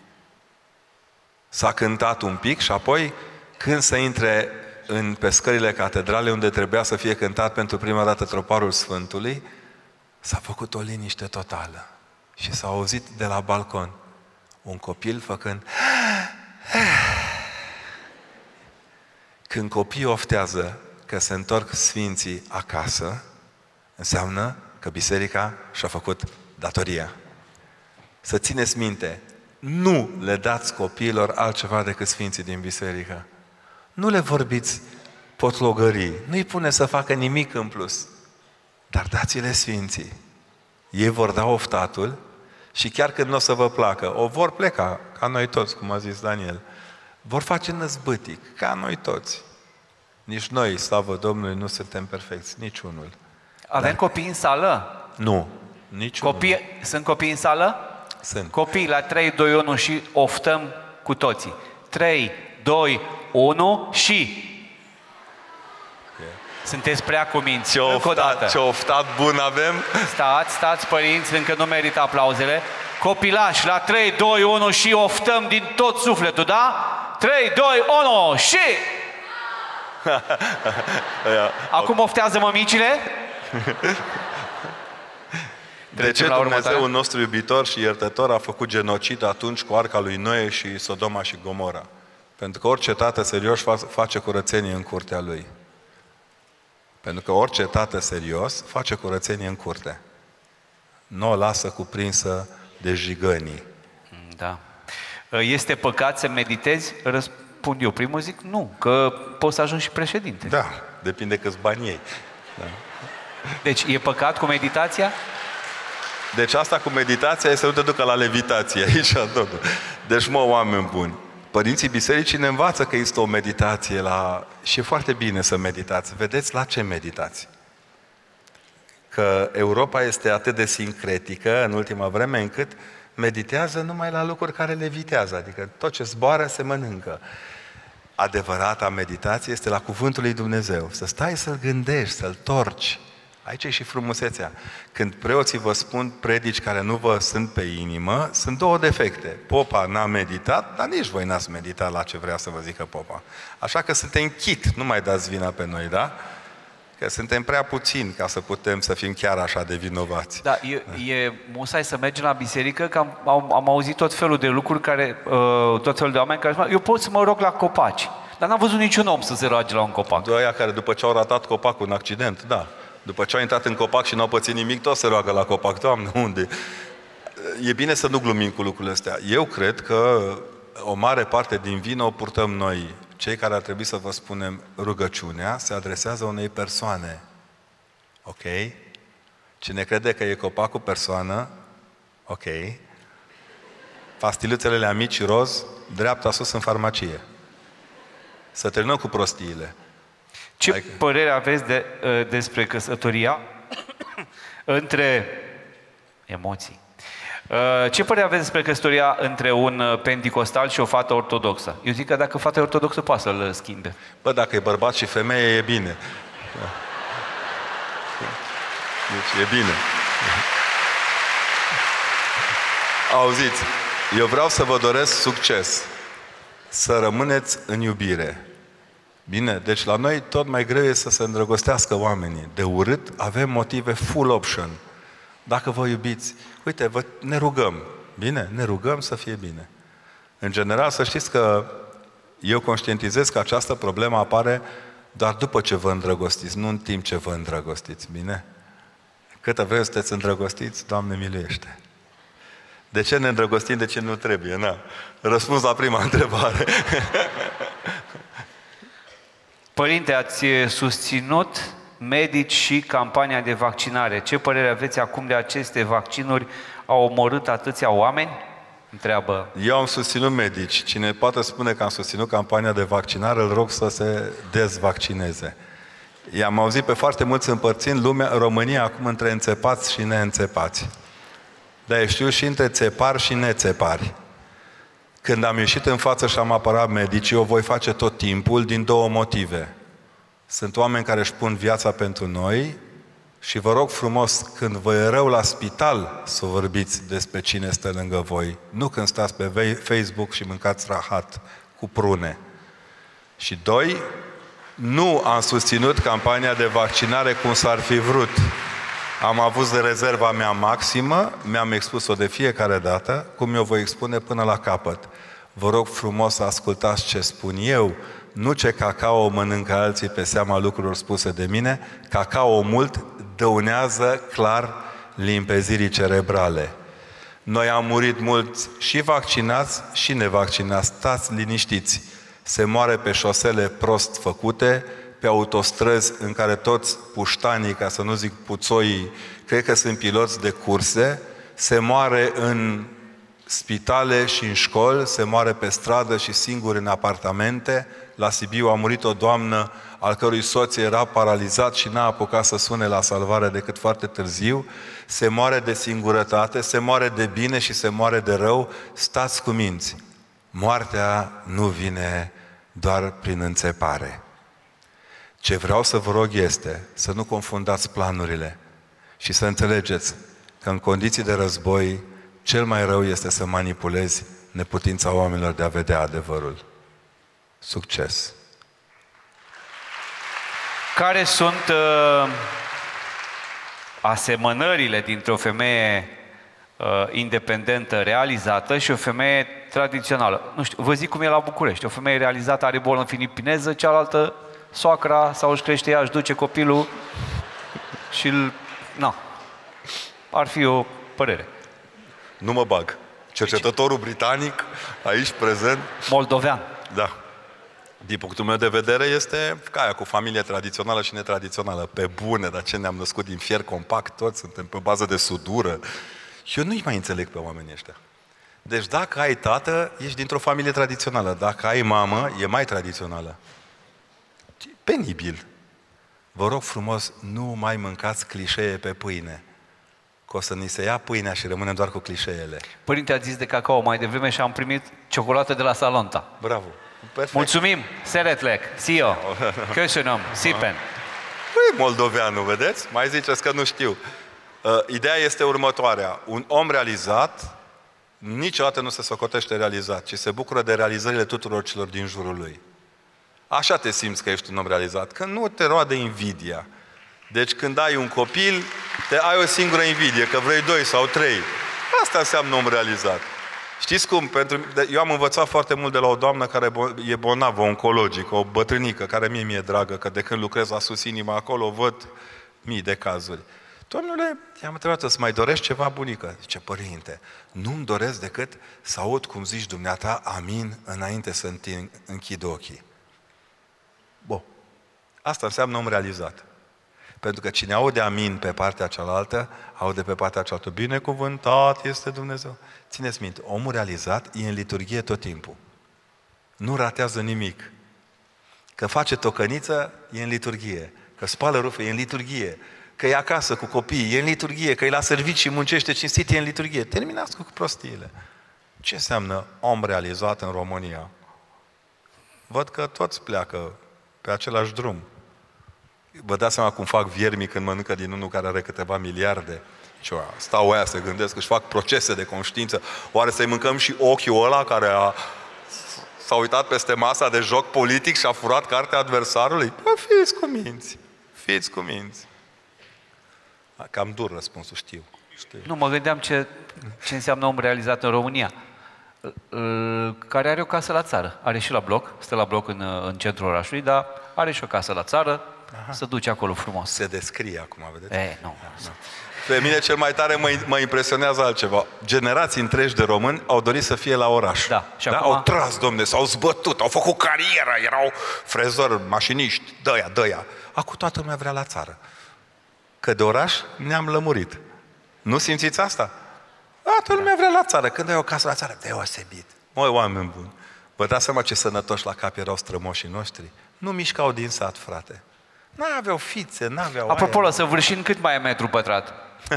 S-a cântat un pic și apoi, când să intre în pescările catedralei, unde trebuia să fie cântat pentru prima dată troparul Sfântului, s-a făcut o liniște totală. Și s-a auzit de la balcon un copil făcând... Când copiii oftează că se întorc sfinții acasă, înseamnă că biserica și-a făcut datoria. Să țineți minte, nu le dați copiilor altceva decât sfinții din biserică. Nu le vorbiți potlogării, nu-i pune să facă nimic în plus, dar dați-le sfinții. Ei vor da oftatul și chiar când nu o să vă placă, o vor pleca, ca noi toți, cum a zis Daniel, vor face năzbâtic, ca noi toți. Nici noi, slavă Domnului, nu suntem perfecți, niciunul. Avem Dar... copii în sală? Nu, niciunul. Copii, sunt copii în sală? Sunt. Copii la trei, doi, unu și oftăm cu toții. trei, doi, unu și... Sunteți prea cuminți. Ce Încă o dată. oftat, ce oftat bun avem. Stați, stați părinți, încă nu merită aplauzele. Copilași, la trei, doi, unu și oftăm din tot sufletul, da? trei, doi, unu și... Acum oftează mămicile. De ce Dumnezeu nostru iubitor și iertător a făcut genocid atunci cu arca lui Noe și Sodoma și Gomora? Pentru că orice tată serios face curățenie în curtea lui. Pentru că orice tată serios face curățenie în curte. Nu o lasă cuprinsă de jigănii. Da. Este păcat să meditezi? Răspund eu. Primul zic nu, că poți să ajungi și președinte. Da, depinde câți bani iei. Da. Deci e păcat cu meditația? Deci asta cu meditația e să nu te ducă la levitație, aici totul. Deci mă, oameni buni, părinții bisericii ne învață că există o meditație la... și e foarte bine să meditați. Vedeți la ce meditați? Că Europa este atât de sincretică în ultima vreme încât meditează numai la lucruri care levitează, adică tot ce zboară se mănâncă. adevărata meditație este la Cuvântul lui Dumnezeu. Să stai să-l gândești, să-l torci. Aici e și frumusețea. Când preoții vă spun predici care nu vă sunt pe inimă, sunt două defecte. Popa n-a meditat, dar nici voi n-ați meditat la ce vrea să vă zică popa. Așa că suntem chit, nu mai dați vina pe noi, da? Că suntem prea puțini ca să putem să fim chiar așa de vinovați. Da, e, e musai să mergem la biserică, că am, am, am auzit tot felul de lucruri, care, uh, tot felul de oameni care spun, eu pot să mă rog la copaci, dar n-am văzut niciun om să se roage la un copac. Doi aia care după ce au ratat copacul în accident, da. După ce au intrat în copac și n-au pățit nimic, tot se roagă la copac. Doamne, unde? E bine să nu glumim cu lucrurile astea. Eu cred că o mare parte din vină o purtăm noi. Cei care ar trebui să vă spunem rugăciunea se adresează unei persoane. Ok? Cine crede că e copacul persoană, ok. Pastiluțele alea mici roz, dreapta sus în farmacie. Să terminăm cu prostiile. Ce adică... părere aveți de, despre căsătoria între emoții? Ce părere aveți despre căsătoria între un penticostal și o fată ortodoxă? Eu zic că dacă fata e ortodoxă, poate să-l schimbe. Bă, dacă e bărbat și femeie, e bine. Deci e bine. Auziți, eu vreau să vă doresc succes. Să rămâneți în iubire. Bine, deci la noi tot mai greu e să se îndrăgostească oamenii. De urât avem motive full option. Dacă vă iubiți, uite, vă, ne rugăm. Bine? Ne rugăm să fie bine. În general, să știți că eu conștientizez că această problemă apare doar după ce vă îndrăgostiți, nu în timp ce vă îndrăgostiți. Bine? Câtă vreme sunteți îndrăgostiți, Doamne miluiește. De ce ne îndrăgostim, de ce nu trebuie? Na. Răspuns la prima întrebare. Părinte, ați susținut medici și campania de vaccinare. Ce părere aveți acum de aceste vaccinuri? Au omorât atâția oameni? Întreabă. Eu am susținut medici. Cine poate spune că am susținut campania de vaccinare, îl rog să se dezvaccineze. I-am auzit pe foarte mulți împărțind lumea, România acum între înțepați și neînțepați. Dar eu știu și între țepari și nețepari. Când am ieșit în față și am apărat medicii, o voi face tot timpul din două motive. Sunt oameni care își pun viața pentru noi și vă rog frumos, când vă e rău la spital, să vorbiți despre cine stă lângă voi. Nu când stați pe Facebook și mâncați rahat cu prune. Și doi, nu am susținut campania de vaccinare cum s-ar fi vrut. Am avut de rezerva mea maximă, mi-am expus-o de fiecare dată, cum eu voi expune până la capăt. Vă rog frumos să ascultați ce spun eu, nu ce cacao mănâncă alții pe seama lucrurilor spuse de mine. Cacao mult dăunează clar limpezirii cerebrale. Noi am murit mulți și vaccinați și nevaccinați. Stați liniștiți. Se moare pe șosele prost făcute, pe autostrăzi în care toți puștanii, ca să nu zic puțoii, cred că sunt piloți de curse, se moare în spitale și în școli, se moare pe stradă și singur în apartamente. La Sibiu a murit o doamnă al cărui soț era paralizat și n-a apucat să sune la salvare decât foarte târziu. Se moare de singurătate, se moare de bine și se moare de rău. Stați cu minți. Moartea nu vine doar prin înțepare. Ce vreau să vă rog este să nu confundați planurile și să înțelegeți că în condiții de război cel mai rău este să manipulezi neputința oamenilor de a vedea adevărul. Succes! Care sunt uh, asemănările dintre o femeie uh, independentă, realizată și o femeie tradițională? Nu știu, vă zic cum e la București. O femeie realizată are bolă în filipineză, cealaltă, soacra, sau își crește ea, își duce copilul și îl... Na. Ar fi o părere. Nu mă bag. Cercetătorul britanic, aici prezent... Moldovean. Da. Din punctul meu de vedere este ca aia cu familie tradițională și netradițională. Pe bune, dar ce ne-am născut din fier compact, toți suntem pe bază de sudură. Și eu nu-i mai înțeleg pe oamenii ăștia. Deci dacă ai tată, ești dintr-o familie tradițională. Dacă ai mamă, e mai tradițională. Penibil. Vă rog frumos, nu mai mâncați clișee pe pâine. Că o să ni se ia pâinea și rămânem doar cu clișeele. Părinte a zis de cacao mai devreme și am primit ciocolată de la Salonta. Bravo. Perfect. Mulțumim, Szeretlek, Szia, Köszönöm, Szépen. Păi, moldoveanu, vedeți? Mai ziceți că nu știu. Uh, ideea este următoarea. Un om realizat niciodată nu se socotește realizat, ci se bucură de realizările tuturor celor din jurul lui. Așa te simți că ești un om realizat, că nu te roade invidia. Deci când ai un copil, te ai o singură invidie, că vrei doi sau trei. Asta înseamnă om realizat. Știți cum? Pentru, eu am învățat foarte mult de la o doamnă care e bolnavă, oncologică, o bătrânică, care mie mi-e dragă, că de când lucrez la sus inima acolo, văd mii de cazuri. Domnule, i-am întrebat, îți mai dorești ceva, bunică? Zice, părinte, nu-mi doresc decât să aud cum zici dumneata, amin, înainte să închid ochii. Bun. Asta înseamnă om realizat. Pentru că cine aude amin pe partea cealaltă, aude pe partea cealaltă. Binecuvântat este Dumnezeu. Țineți minte, omul realizat e în liturghie tot timpul. Nu ratează nimic. Că face tocăniță, e în liturghie. Că spală rufe, e în liturghie. Că e acasă cu copiii, e în liturghie. Că e la servici și muncește cinstit, e în liturghie. Terminați cu prostiile. Ce înseamnă om realizat în România? Văd că toți pleacă pe același drum. Vă dați seama cum fac viermii când mănâncă din unul care are câteva miliarde? Și stau aia, se gândesc, își fac procese de conștiință. Oare să-i mâncăm și ochiul ăla care a, s-a uitat peste masa de joc politic și a furat cartea adversarului? Bă, fiți cu minți. Fiți cu minți. Cam dur răspunsul, știu. știu. Nu, mă gândeam ce, ce înseamnă om realizat în România. Care are o casă la țară. Are și la bloc, stă la bloc în, în centrul orașului, dar are și o casă la țară. Aha. Se duce acolo frumos. Se descrie acum, vedeți? E, nu. Da. Pe mine cel mai tare mă, mă impresionează altceva. Generații întregi de români au dorit să fie la oraș. Da. Și da? acum... Au tras, domne, s-au zbătut, au făcut carieră, erau frezori, mașiniști, dă-ia, dă-ia. Acum toată lumea vrea la țară. Că de oraș ne-am lămurit. Nu simțiți asta? Toată lumea vrea la țară. Când ai o casă la țară, deosebit. Măi, oameni buni, vă dați seama ce sănătoși la cap erau strămoșii noștri? Nu mișcau din sat, frate. N-aveau fițe, n-aveau... Apropo, la Săvârșin, cât mai e metru pătrat?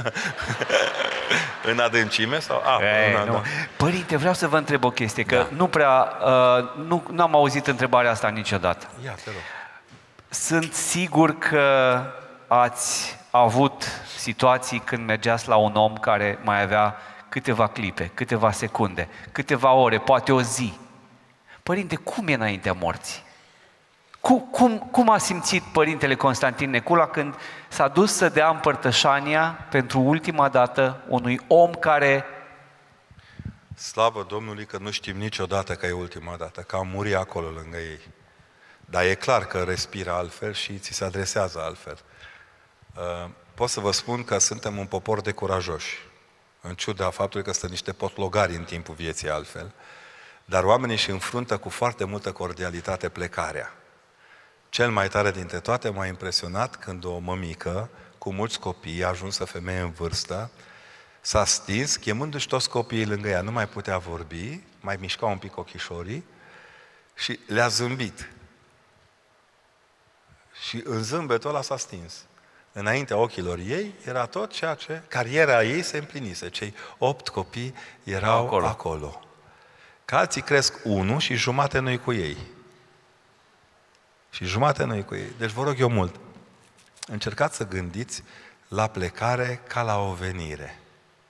În adâncime? Sau? Ah, Ei, în nu. Părinte, vreau să vă întreb o chestie, că da. nu prea... Uh, nu, n-am auzit întrebarea asta niciodată. Ia, te rog. Sunt sigur că ați avut situații când mergeați la un om care mai avea câteva clipe, câteva secunde, câteva ore, poate o zi. Părinte, cum e înaintea morții? Cum, cum, cum a simțit Părintele Constantin Necula când s-a dus să dea împărtășania pentru ultima dată unui om care... Slavă Domnului că nu știm niciodată că e ultima dată, că am murit acolo lângă ei. Dar e clar că respiră altfel și ți se adresează altfel. Pot să vă spun că suntem un popor de curajoși, în ciuda faptului că sunt niște potlogari în timpul vieții altfel, dar oamenii își înfruntă cu foarte multă cordialitate plecarea. Cel mai tare dintre toate m-a impresionat când o mămică cu mulți copii, ajunsă femeie în vârstă, s-a stins, chemându-și toți copiii lângă ea, nu mai putea vorbi, mai mișca un pic ochișorii și le-a zâmbit. Și în zâmbetul ăla s-a stins. Înaintea ochilor ei era tot ceea ce cariera ei se împlinise. Cei opt copii erau acolo. acolo. Că alții cresc unul și jumate nu-i cu ei. Și jumate nu-i cu ei. Deci vă rog eu mult, încercați să gândiți la plecare ca la o venire.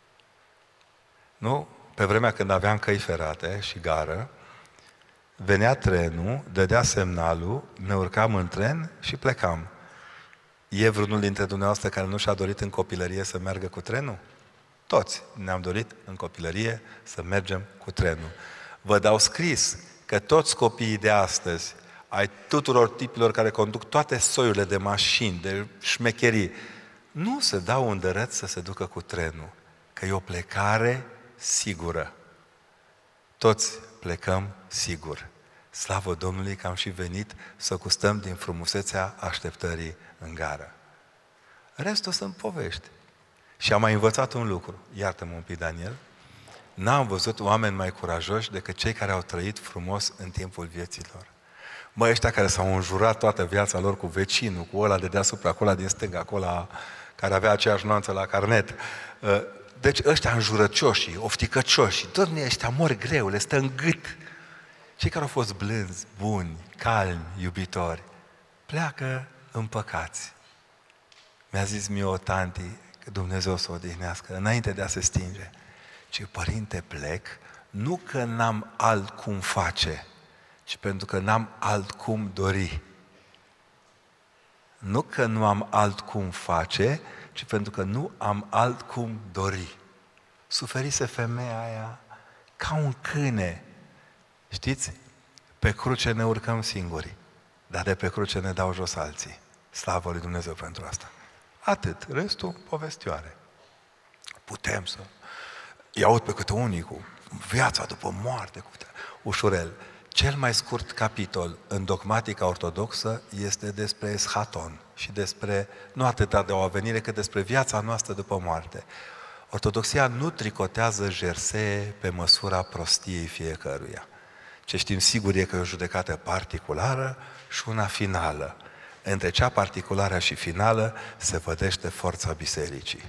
Nu? Pe vremea când aveam căi ferate și gară, venea trenul, dădea semnalul, ne urcam în tren și plecam. E vreunul dintre dumneavoastră care nu și-a dorit în copilărie să meargă cu trenul? Toți ne-am dorit în copilărie să mergem cu trenul. Vă dau scris că toți copiii de astăzi, ai tuturor tipilor care conduc toate soiurile de mașini, de șmecherii, nu se dau îndărăți să se ducă cu trenul, că e o plecare sigură. Toți plecăm sigur. Slavă Domnului că am și venit să gustăm din frumusețea așteptării în gară. Restul sunt povești. Și am mai învățat un lucru, iartă-mă un pic, Daniel, n-am văzut oameni mai curajoși decât cei care au trăit frumos în timpul vieților. Mă, ăștia care s-au înjurat toată viața lor cu vecinul, cu ăla de deasupra, cu ăla din stânga, cu ăla care avea aceeași nuanță la carnet. Deci ăștia înjurăcioșii, ofticăcioșii, Doamne, ăștia mor greu, le stă în gât. Cei care au fost blânzi, buni, calmi, iubitori, pleacă împăcați. Mi-a zis mie o tanti, că Dumnezeu să o odihnească, înainte de a se stinge, ci părinte, plec, nu că n-am alt cum face, ci pentru că n-am alt cum dori. Nu că nu am alt cum face, ci pentru că nu am alt cum dori. Suferise femeia aia ca un câine. Știți? Pe cruce ne urcăm singuri, dar de pe cruce ne dau jos alții. Slavă lui Dumnezeu pentru asta. Atât. Restul, povestioare. Putem să îi aud pe câte unii cu viața după moarte, cu ușurel. Cel mai scurt capitol în dogmatica ortodoxă este despre eschaton și despre, nu atât de o avenire, cât despre viața noastră după moarte. Ortodoxia nu tricotează jersee pe măsura prostiei fiecăruia. Ce știm sigur e că e o judecată particulară și una finală. Între cea particulară și finală se vădește forța bisericii.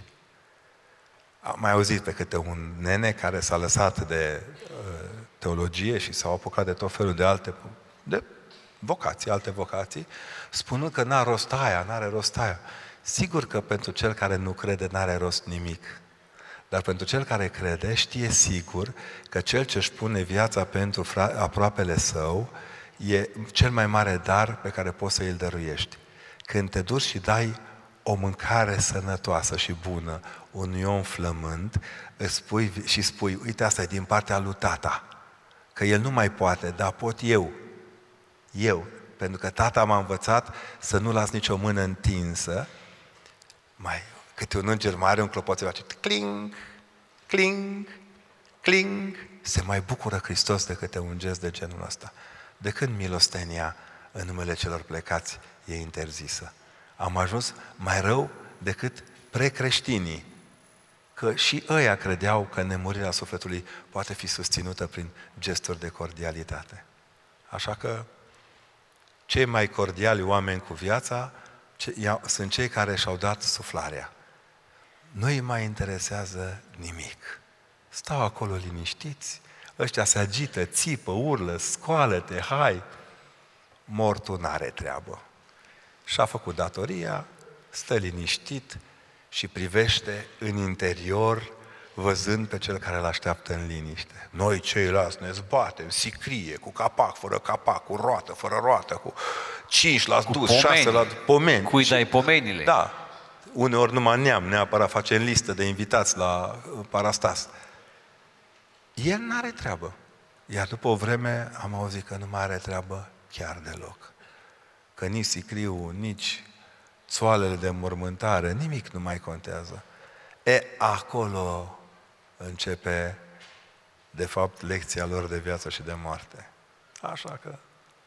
Am mai auzit pe câte un nene care s-a lăsat de uh, teologie și s-a apucat de tot felul de alte de vocații, alte vocații, spunând că n-a rost aia, n-are rost aia. Sigur că pentru cel care nu crede n-are rost nimic. Dar pentru cel care crede, știe sigur că cel ce își pune viața pentru aproapele său e cel mai mare dar pe care poți să îl dăruiești. Când te duci și dai o mâncare sănătoasă și bună unui om flămând, îți spui și spui, uite, asta e din partea lui tata, că el nu mai poate, dar pot eu. Eu, pentru că tata m-a învățat să nu las nicio mână întinsă, mai câte un înger mare, un clopoțel face cling, cling, cling, se mai bucură Hristos de câte un gest de genul ăsta. De când milostenia în numele celor plecați e interzisă? Am ajuns mai rău decât precreștinii, că și ăia credeau că nemurirea sufletului poate fi susținută prin gesturi de cordialitate. Așa că cei mai cordiali oameni cu viața sunt cei care și-au dat suflarea. Nu îi mai interesează nimic. Stau acolo liniștiți, ăștia se agită, țipă, urlă, scoală-te, hai! Mortul n-are treabă. Și-a făcut datoria, stă liniștit și privește în interior, văzând pe cel care îl așteaptă în liniște. Noi ceilalți ne zbatem, sicrie, cu capac, fără capac, cu roată, fără roată, cu cinci la dus, șase la pomeni. Cui dai pomenile? Da. Uneori numai neam, neapărat facem listă de invitați la parastas. El n-are treabă. Iar după o vreme am auzit că nu mai are treabă chiar deloc. Că nici sicriu, nici țoalele de mormântare, nimic nu mai contează. E, acolo începe, de fapt, lecția lor de viață și de moarte. Așa că...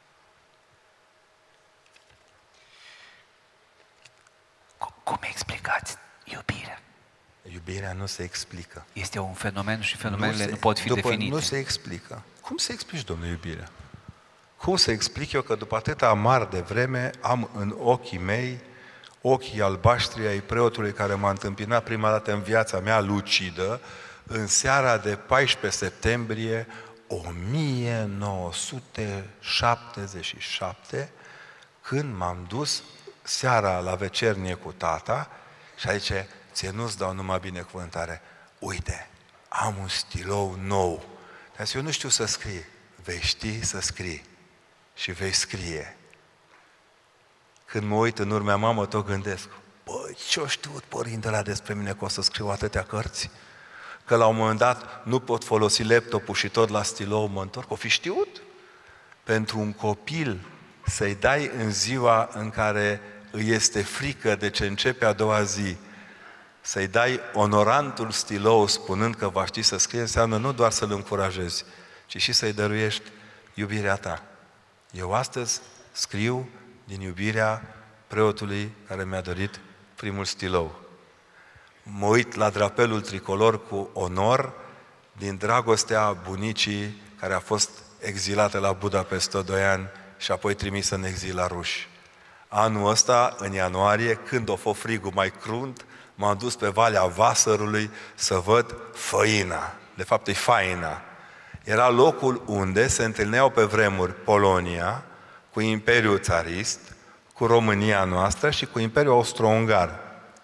Cum explicați iubirea? Iubirea nu se explică. Este un fenomen și fenomenele nu, nu, se, nu pot fi după, definite. Nu se explică. Cum să explici, Domnule, iubirea? Cum să explic eu că după atâta amar de vreme am în ochii mei ochii albaștri ai preotului care m-a întâmpinat prima dată în viața mea lucidă în seara de paisprezece septembrie o mie nouă sute șaptezeci și șapte, când m-am dus seara la vecernie cu tata și aici ție nu-ți dau numai binecuvântare. Uite, am un stilou nou. Dar eu nu știu să scrie. Vei ști să scrii și vei scrie. Când mă uit în urmea mamă, tot gândesc, băi, ce-o știut părintele despre mine că o să scriu atâtea cărți? Că la un moment dat nu pot folosi laptopul și tot la stilou mă întorc. O fi știut? Pentru un copil să-i dai în ziua în care îi este frică de ce începe a doua zi, să-i dai onorantul stilou spunând că va ști să scrie, înseamnă nu doar să-l încurajezi, ci și să-i dăruiești iubirea ta. Eu astăzi scriu din iubirea preotului care mi-a dorit primul stilou. Mă uit la drapelul tricolor cu onor din dragostea bunicii care a fost exilată la Budapesta doi ani și apoi trimisă în exil la ruși. Anul ăsta, în ianuarie, când o fost frigul mai crunt, m-am dus pe Valea Vasărului să văd făina. De fapt, e faina. Era locul unde se întâlneau pe vremuri Polonia cu Imperiul Țarist, cu România noastră și cu Imperiul Austro-Ungar.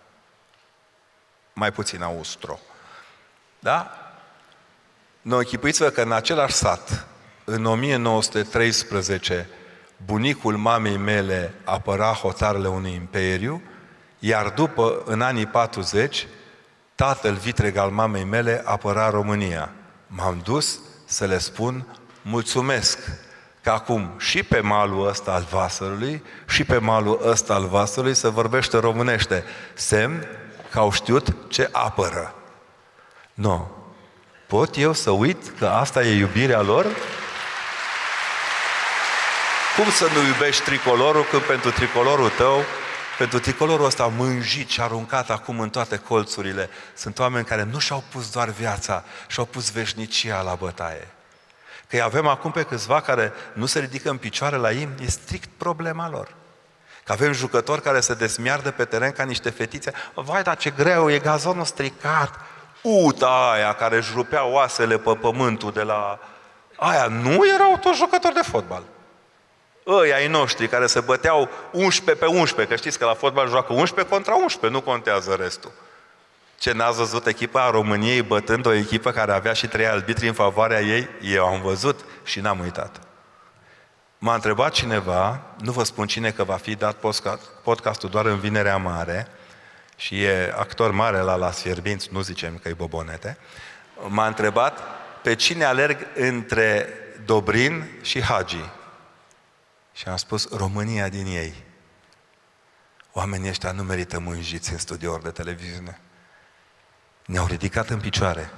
Mai puțin Austro. Da? Nu, închipuiți-vă că în același sat, în o mie nouă sute treisprezece, bunicul mamei mele apăra hotarele unui imperiu, iar după, în anii patruzeci, tatăl vitreg al mamei mele apăra România. M-am dus să le spun mulțumesc că acum și pe malul ăsta al Vaslui și pe malul ăsta al Vaslui se vorbește românește. Semn că au știut ce apără. Nu. Pot eu să uit că asta e iubirea lor? Cum să nu iubești tricolorul când pentru tricolorul tău, pentru tricolorul ăsta mânjit și aruncat acum în toate colțurile, sunt oameni care nu și-au pus doar viața, și-au pus veșnicia la bătaie. Că avem acum pe câțiva care nu se ridică în picioare la imn, e strict problema lor. Că avem jucători care se desmiardă pe teren ca niște fetițe. Vai, dar ce greu, e gazonul stricat. Uta aia care își rupea oasele pe pământul de la... Aia nu erau toți jucători de fotbal. Ăia ai noștri care se băteau unsprezece pe unsprezece, că știți că la fotbal joacă unsprezece contra unsprezece, nu contează restul. Ce n-ați văzut echipa a României bătând o echipă care avea și trei arbitri în favoarea ei? Eu am văzut și n-am uitat. M-a întrebat cineva, nu vă spun cine că va fi dat podcastul doar în Vinerea Mare, și e actor mare la Las Fierbinți, nu zicem că e Bobonete, m-a întrebat pe cine alerg între Dobrin și Hagi. Și am spus, România din ei. Oamenii ăștia nu merită mânjiți în studiouri de televiziune. Ne-au ridicat în picioare.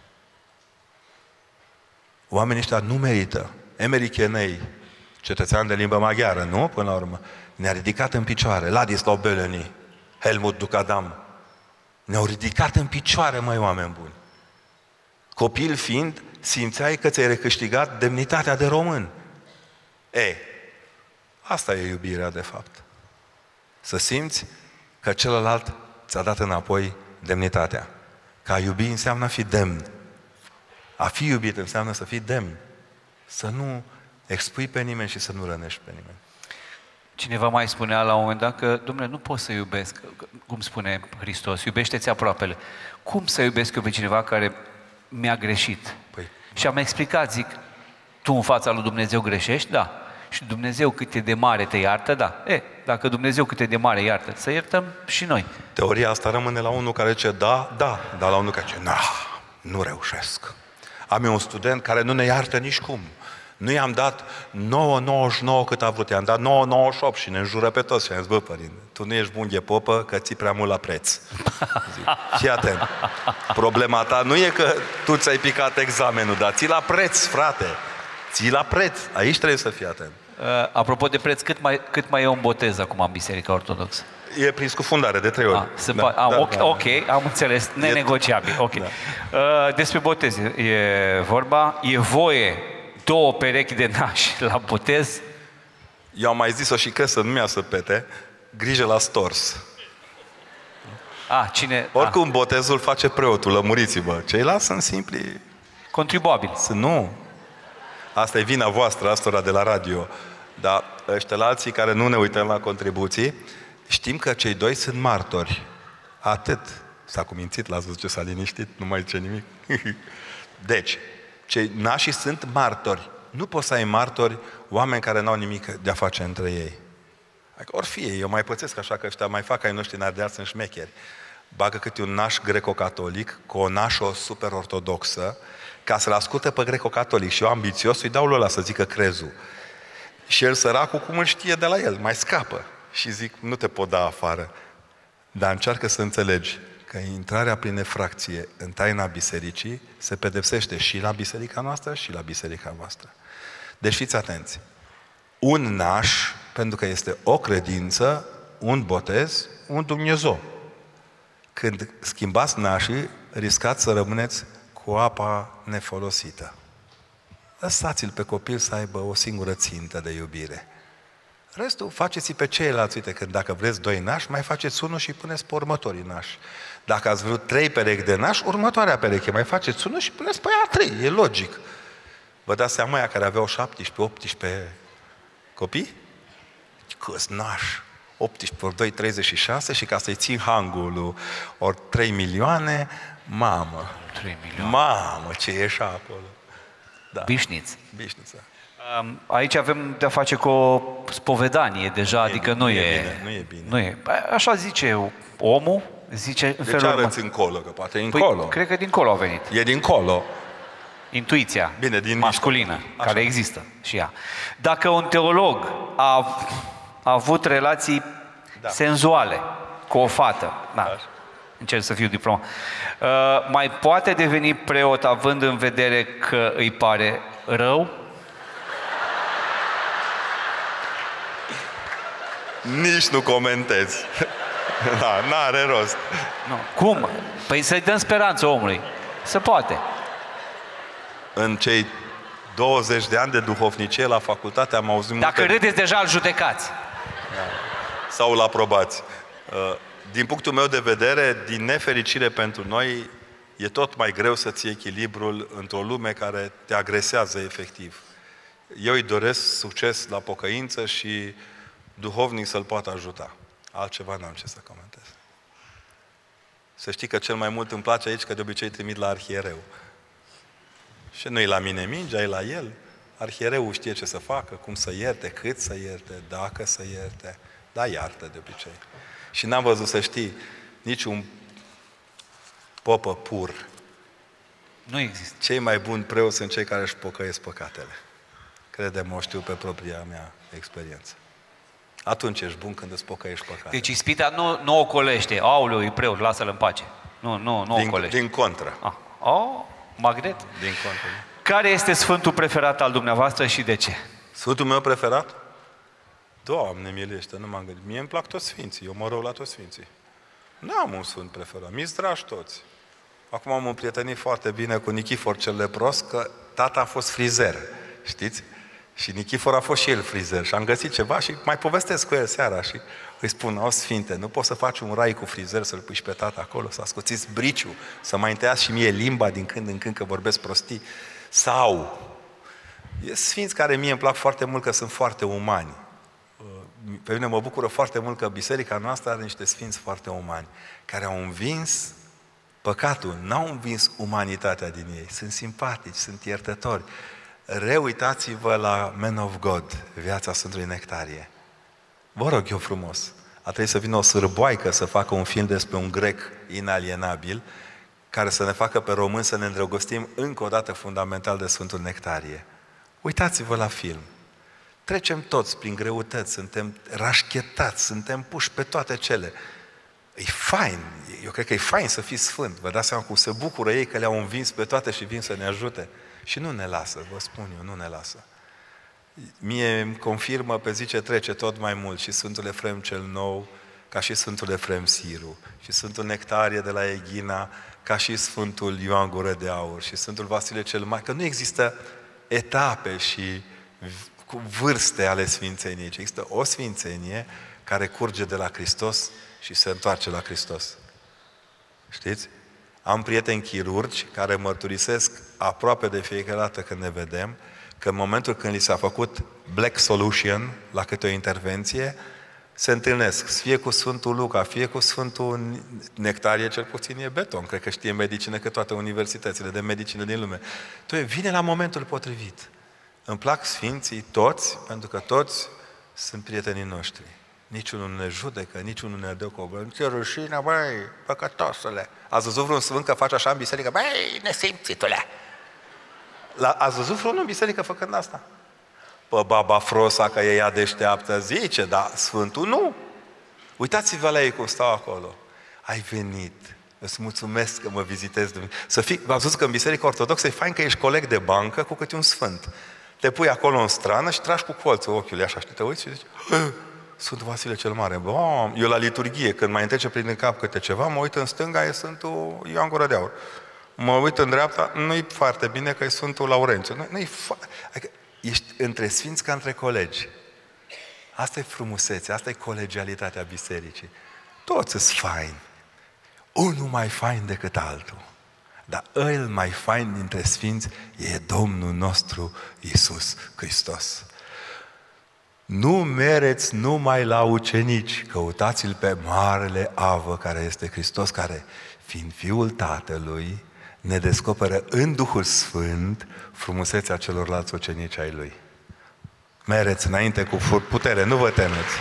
Oamenii ăștia nu merită. Emery Cheney, cetățean de limbă maghiară, nu? Până la urmă. Ne-a ridicat în picioare. Ladislau Beleni, Helmut Ducadam. Ne-au ridicat în picioare, măi, oameni buni. Copil fiind, simțeai că ți-ai recâștigat demnitatea de român. Ei, asta e iubirea, de fapt. Să simți că celălalt ți-a dat înapoi demnitatea. Că a iubi înseamnă a fi demn. A fi iubit înseamnă să fii demn. Să nu expui pe nimeni și să nu rănești pe nimeni. Cineva mai spunea la un moment dat că, dom'le, nu pot să iubesc, cum spune Hristos, iubește-ți aproapele. Cum să iubesc eu pe cineva care mi-a greșit? Păi. Și am explicat, zic, tu în fața lui Dumnezeu greșești? Da. Și Dumnezeu cât e de mare te iartă? Da. E, dacă Dumnezeu cât e de mare iartă, să iertăm și noi. Teoria asta rămâne la unul care zice da, da, dar la unul care zice, na, nu reușesc. Am eu un student care nu ne iartă nici cum. Nu i-am dat nouă virgulă nouăzeci și nouă cât a vrut, i-am dat nouă virgulă nouăzeci și opt și ne înjură pe toți. Și am zis, bă, părinte, tu nu ești bunghe popă că ții prea mult la preț. Zic, fii atent. Problema ta nu e că tu ți-ai picat examenul, dar ții la preț, frate. Ții la preț. Aici trebuie să fii atent. Uh, apropo de preț, cât mai, cât mai e un botez acum în Biserica Ortodoxă? E prin scufundare de trei ori. Ah, se da, ah, da, ok, da, ok, am înțeles, nenegociabil. Ok. Da. Uh, despre botez e vorba. E voie două perechi de nași la botez? Eu am mai zis-o și cred să nu mi-a să pete. Grijă la stors. Ah, cine... Oricum, ah. botezul face preotul, lămuriți-vă. Ceilalți sunt simpli... Contribuabili. Sunt, nu. Asta e vina voastră, astora de la radio. Dar ăștia la alții care nu ne uităm la contribuții, știm că cei doi sunt martori. Atât. S-a cumințit, l-ați văzut ce s-a liniștit, nu mai zice nimic. Deci, cei nașii sunt martori. Nu poți să ai martori oameni care n-au nimic de a face între ei. Adică, ori fie, eu mai pățesc așa că ăștia mai fac ai noștri în Ardeal, sunt șmecheri. Bagă câte un naș greco-catolic cu o nașă super ortodoxă ca să-l asculte pe greco-catolic. Și eu ambițios îi dau lui ăla să zică crezul. Și el săracul cum îl știe de la el, mai scapă. Și zic, nu te pot da afară. Dar încearcă să înțelegi că intrarea prin efracție în taina bisericii se pedepsește și la biserica noastră și la biserica voastră. Deci fiți atenți. Un naș, pentru că este o credință, un botez, un Dumnezeu. Când schimbați nașii, riscați să rămâneți cu apa nefolosită. Lăsați-l pe copil să aibă o singură țintă de iubire. Restul faceți pe ceilalți. Uite, când dacă vreți doi nași, mai faceți unul și puneți pe următorii nași. Dacă ați vrut trei perechi de nași, următoarea pereche mai faceți unul și puneți pe aia trei. E logic. Vă dați seama aia care aveau șaptesprezece optsprezece copii? Câți nași! optsprezece ori doi, treizeci și șase și ca să-i țin hangul ori trei milioane, mamă! trei milioane. Mamă, ce ieșa acolo! Da. Bișniți. Bișnița. Aici avem de-a face cu o spovedanie deja, Nu e- adică nu, nu e e... bine, nu e bine. Nu e. Bă, așa zice omul, zice în De felul ce următor. arăți încolo? Că poate e Păi, încolo. cred că dincolo a venit. E dincolo. Intuiția Bine, din masculină, mișto. care Așa. există și ea. Dacă un teolog a, a avut relații Da. senzuale cu o fată, da, Așa. încerc să fiu diplomat, uh, mai poate deveni preot având în vedere că îi pare rău? Nici nu comentezi. Da, n-are rost. Nu. Cum? Păi să-i dăm speranță omului. Se poate. În cei douăzeci de ani de duhovnicie la facultate am auzit Dacă multe... râdeți, deja îl judecați. sau îl aprobați. Uh, Din punctul meu de vedere, din nefericire pentru noi, e tot mai greu să ții echilibrul într-o lume care te agresează efectiv. Eu îi doresc succes la pocăință și duhovnic să-l poată ajuta. Altceva n-am ce să comentez. Să știi că cel mai mult îmi place aici că de obicei trimit la arhiereu. Și nu-i la mine mingea, e la el. Arhiereul știe ce să facă, cum să ierte, cât să ierte, dacă să ierte. Da, iartă de obicei. Și n-am văzut, să știi, niciun popă pur. Nu există. Cei mai buni preoți sunt cei care își pocăiesc păcatele. Crede-mă, o știu pe propria mea experiență. Atunci ești bun când îți pocăiești păcatele. Deci ispita nu, nu ocolește. Aoleu, e preot, lasă-l în pace. Nu, nu, nu din, ocolește. din contră. Ah. Oh, magnet. Din contră. Care este sfântul preferat al dumneavoastră și de ce? Sfântul meu preferat? Doamne milește, nu m-am gândit. Mie îmi plac toți sfinții, eu mă rog la toți sfinții. Nu am un sfânt preferat, mi-s dragi toți. Acum am împrietenit foarte bine cu Nichifor cel lepros, că tata a fost frizer, știți? Și Nichifor a fost și el frizer și am găsit ceva și mai povestesc cu el seara și îi spun, o sfinte, nu poți să faci un rai cu frizer, să-l pui și pe tata acolo, să ascuțiți briciul, să mai întăiați și mie limba din când în când că vorbesc prostii. Sau, e sfinți care mie îmi plac foarte mult că sunt foarte umani. Pe mine mă bucură foarte mult că biserica noastră are niște sfinți foarte umani, care au învins păcatul, n-au învins umanitatea din ei, sunt simpatici, sunt iertători. Reuitați-vă la Man of God, viața Sfântului Nectarie. Vă rog eu frumos, a trebuit să vină o sârboaică să facă un film despre un grec inalienabil, care să ne facă pe români să ne îndrăgostim încă o dată fundamental de Sfântul Nectarie. Uitați-vă la film. Trecem toți prin greutăți, suntem rașchetați, suntem puși pe toate cele. E fain, eu cred că e fain să fii sfânt. Vă dați seama cum se bucură ei că le-au învins pe toate și vin să ne ajute. Și nu ne lasă, vă spun eu, nu ne lasă. Mie îmi confirmă pe zi ce trece tot mai mult și Sfântul Efrem cel Nou, ca și Sfântul Efrem Siru, și Sfântul Nectarie de la Eghina, ca și Sfântul Ioan Gură de Aur, și Sfântul Vasile cel Mare, că nu există etape și cu vârste ale sfințeniei, ci există o sfințenie care curge de la Hristos și se întoarce la Hristos. Știți? Am prieteni chirurgi care mărturisesc aproape de fiecare dată când ne vedem că în momentul când li s-a făcut black solution la câte o intervenție, se întâlnesc fie cu Sfântul Luca, fie cu Sfântul Nectarie, cel puțin e beton, cred că știe medicină că toate universitățile de medicină din lume. Toi, vine la momentul potrivit. Îmi plac sfinții toți, pentru că toți sunt prietenii noștri. Niciunul nu ne judecă, niciunul nu ne dă cu o bă, ce rușine, băi, păcătosule. Ați văzut vreun sfânt că face așa în biserică? Băi, nesimțitule! La, ați văzut vreunul în biserică făcând asta? Pă, baba Frosa, că e ea deșteaptă, zice, dar Sfântul nu. Uitați-vă la ei cum stau acolo. Ai venit, îți mulțumesc că mă vizitezi. Să fii, v-am văzut că în biserica ortodoxă e fain că ești coleg de bancă cu câte un sfânt. Te pui acolo în strană și tragi cu colțul ochiului așa, știi, te uiți și zici, Sfântul Vasile cel Mare. Bă, eu la liturghie, când mai întrece prin cap câte ceva, mă uit în stânga, e Sfântul Ioan Gură de Aur. Mă uit în dreapta, nu-i foarte bine că e Sfântul Laurențiu. Nu, nu-i fa- adică ești între sfinți ca între colegi. Asta e frumusețe, asta e colegialitatea bisericii. Toți sunt faini. Unul mai fain decât altul. Dar cel mai fain dintre sfinți e Domnul nostru Iisus Hristos. Nu mereți numai la ucenici, căutați-L pe Marele Avă, care este Hristos, care, fiind Fiul Tatălui, ne descoperă în Duhul Sfânt frumusețea celorlalți ucenici ai Lui. Mereți înainte cu putere, nu vă temeți.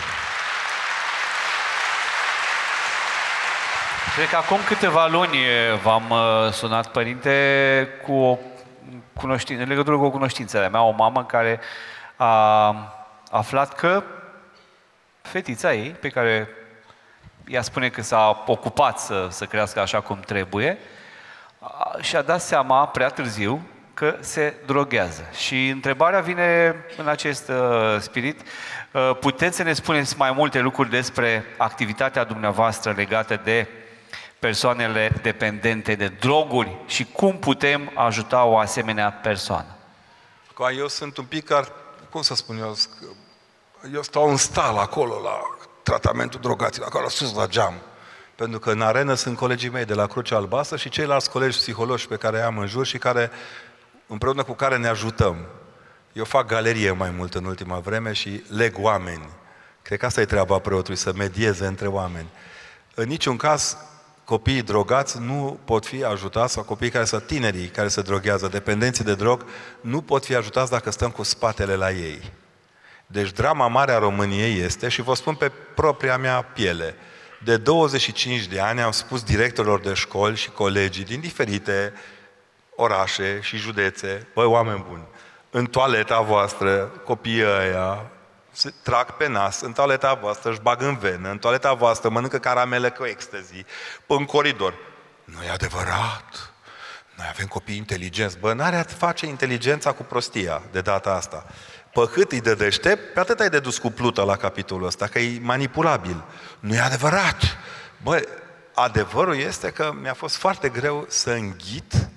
Cred că acum câteva luni v-am sunat, părinte, cu o cunoștință, în legătură cu o cunoștință de-a mea, o mamă care a aflat că fetița ei, pe care ea spune că s-a ocupat să, să crească așa cum trebuie, și-a dat seama prea târziu că se droghează. Și întrebarea vine în acest uh, spirit. Uh, puteți să ne spuneți mai multe lucruri despre activitatea dumneavoastră legată de persoanele dependente de droguri și cum putem ajuta o asemenea persoană? Eu sunt un pic, ar, cum să spun eu, eu stau în stală acolo la tratamentul drogaților, acolo sus la geam. Pentru că în arenă sunt colegii mei de la Crucea Albastră și ceilalți colegi psihologi pe care am în jur și care, împreună cu care ne ajutăm. Eu fac galerie mai mult în ultima vreme și leg oameni. Cred că asta e treaba preotului, să medieze între oameni. În niciun caz, copiii drogați nu pot fi ajutați, sau copiii care sunt tinerii, care se droghează, dependenții de drog, nu pot fi ajutați dacă stăm cu spatele la ei. Deci drama mare a României este, și vă spun pe propria mea piele, de douăzeci și cinci de ani am spus directorilor de școli și colegii din diferite orașe și județe, băi, oameni buni, în toaleta voastră, copiii ăia se trag pe nas, în toaleta voastră își bag în venă, în toaleta voastră mănâncă caramele cu ecstasy, în coridor. Nu e adevărat. Noi avem copii inteligenți. Bă, n-are face inteligența cu prostia de data asta. Pe cât îi de deștept, pe atât ai de dus cu plută la capitolul ăsta, că e manipulabil. Nu e adevărat. Bă, adevărul este că mi-a fost foarte greu să înghit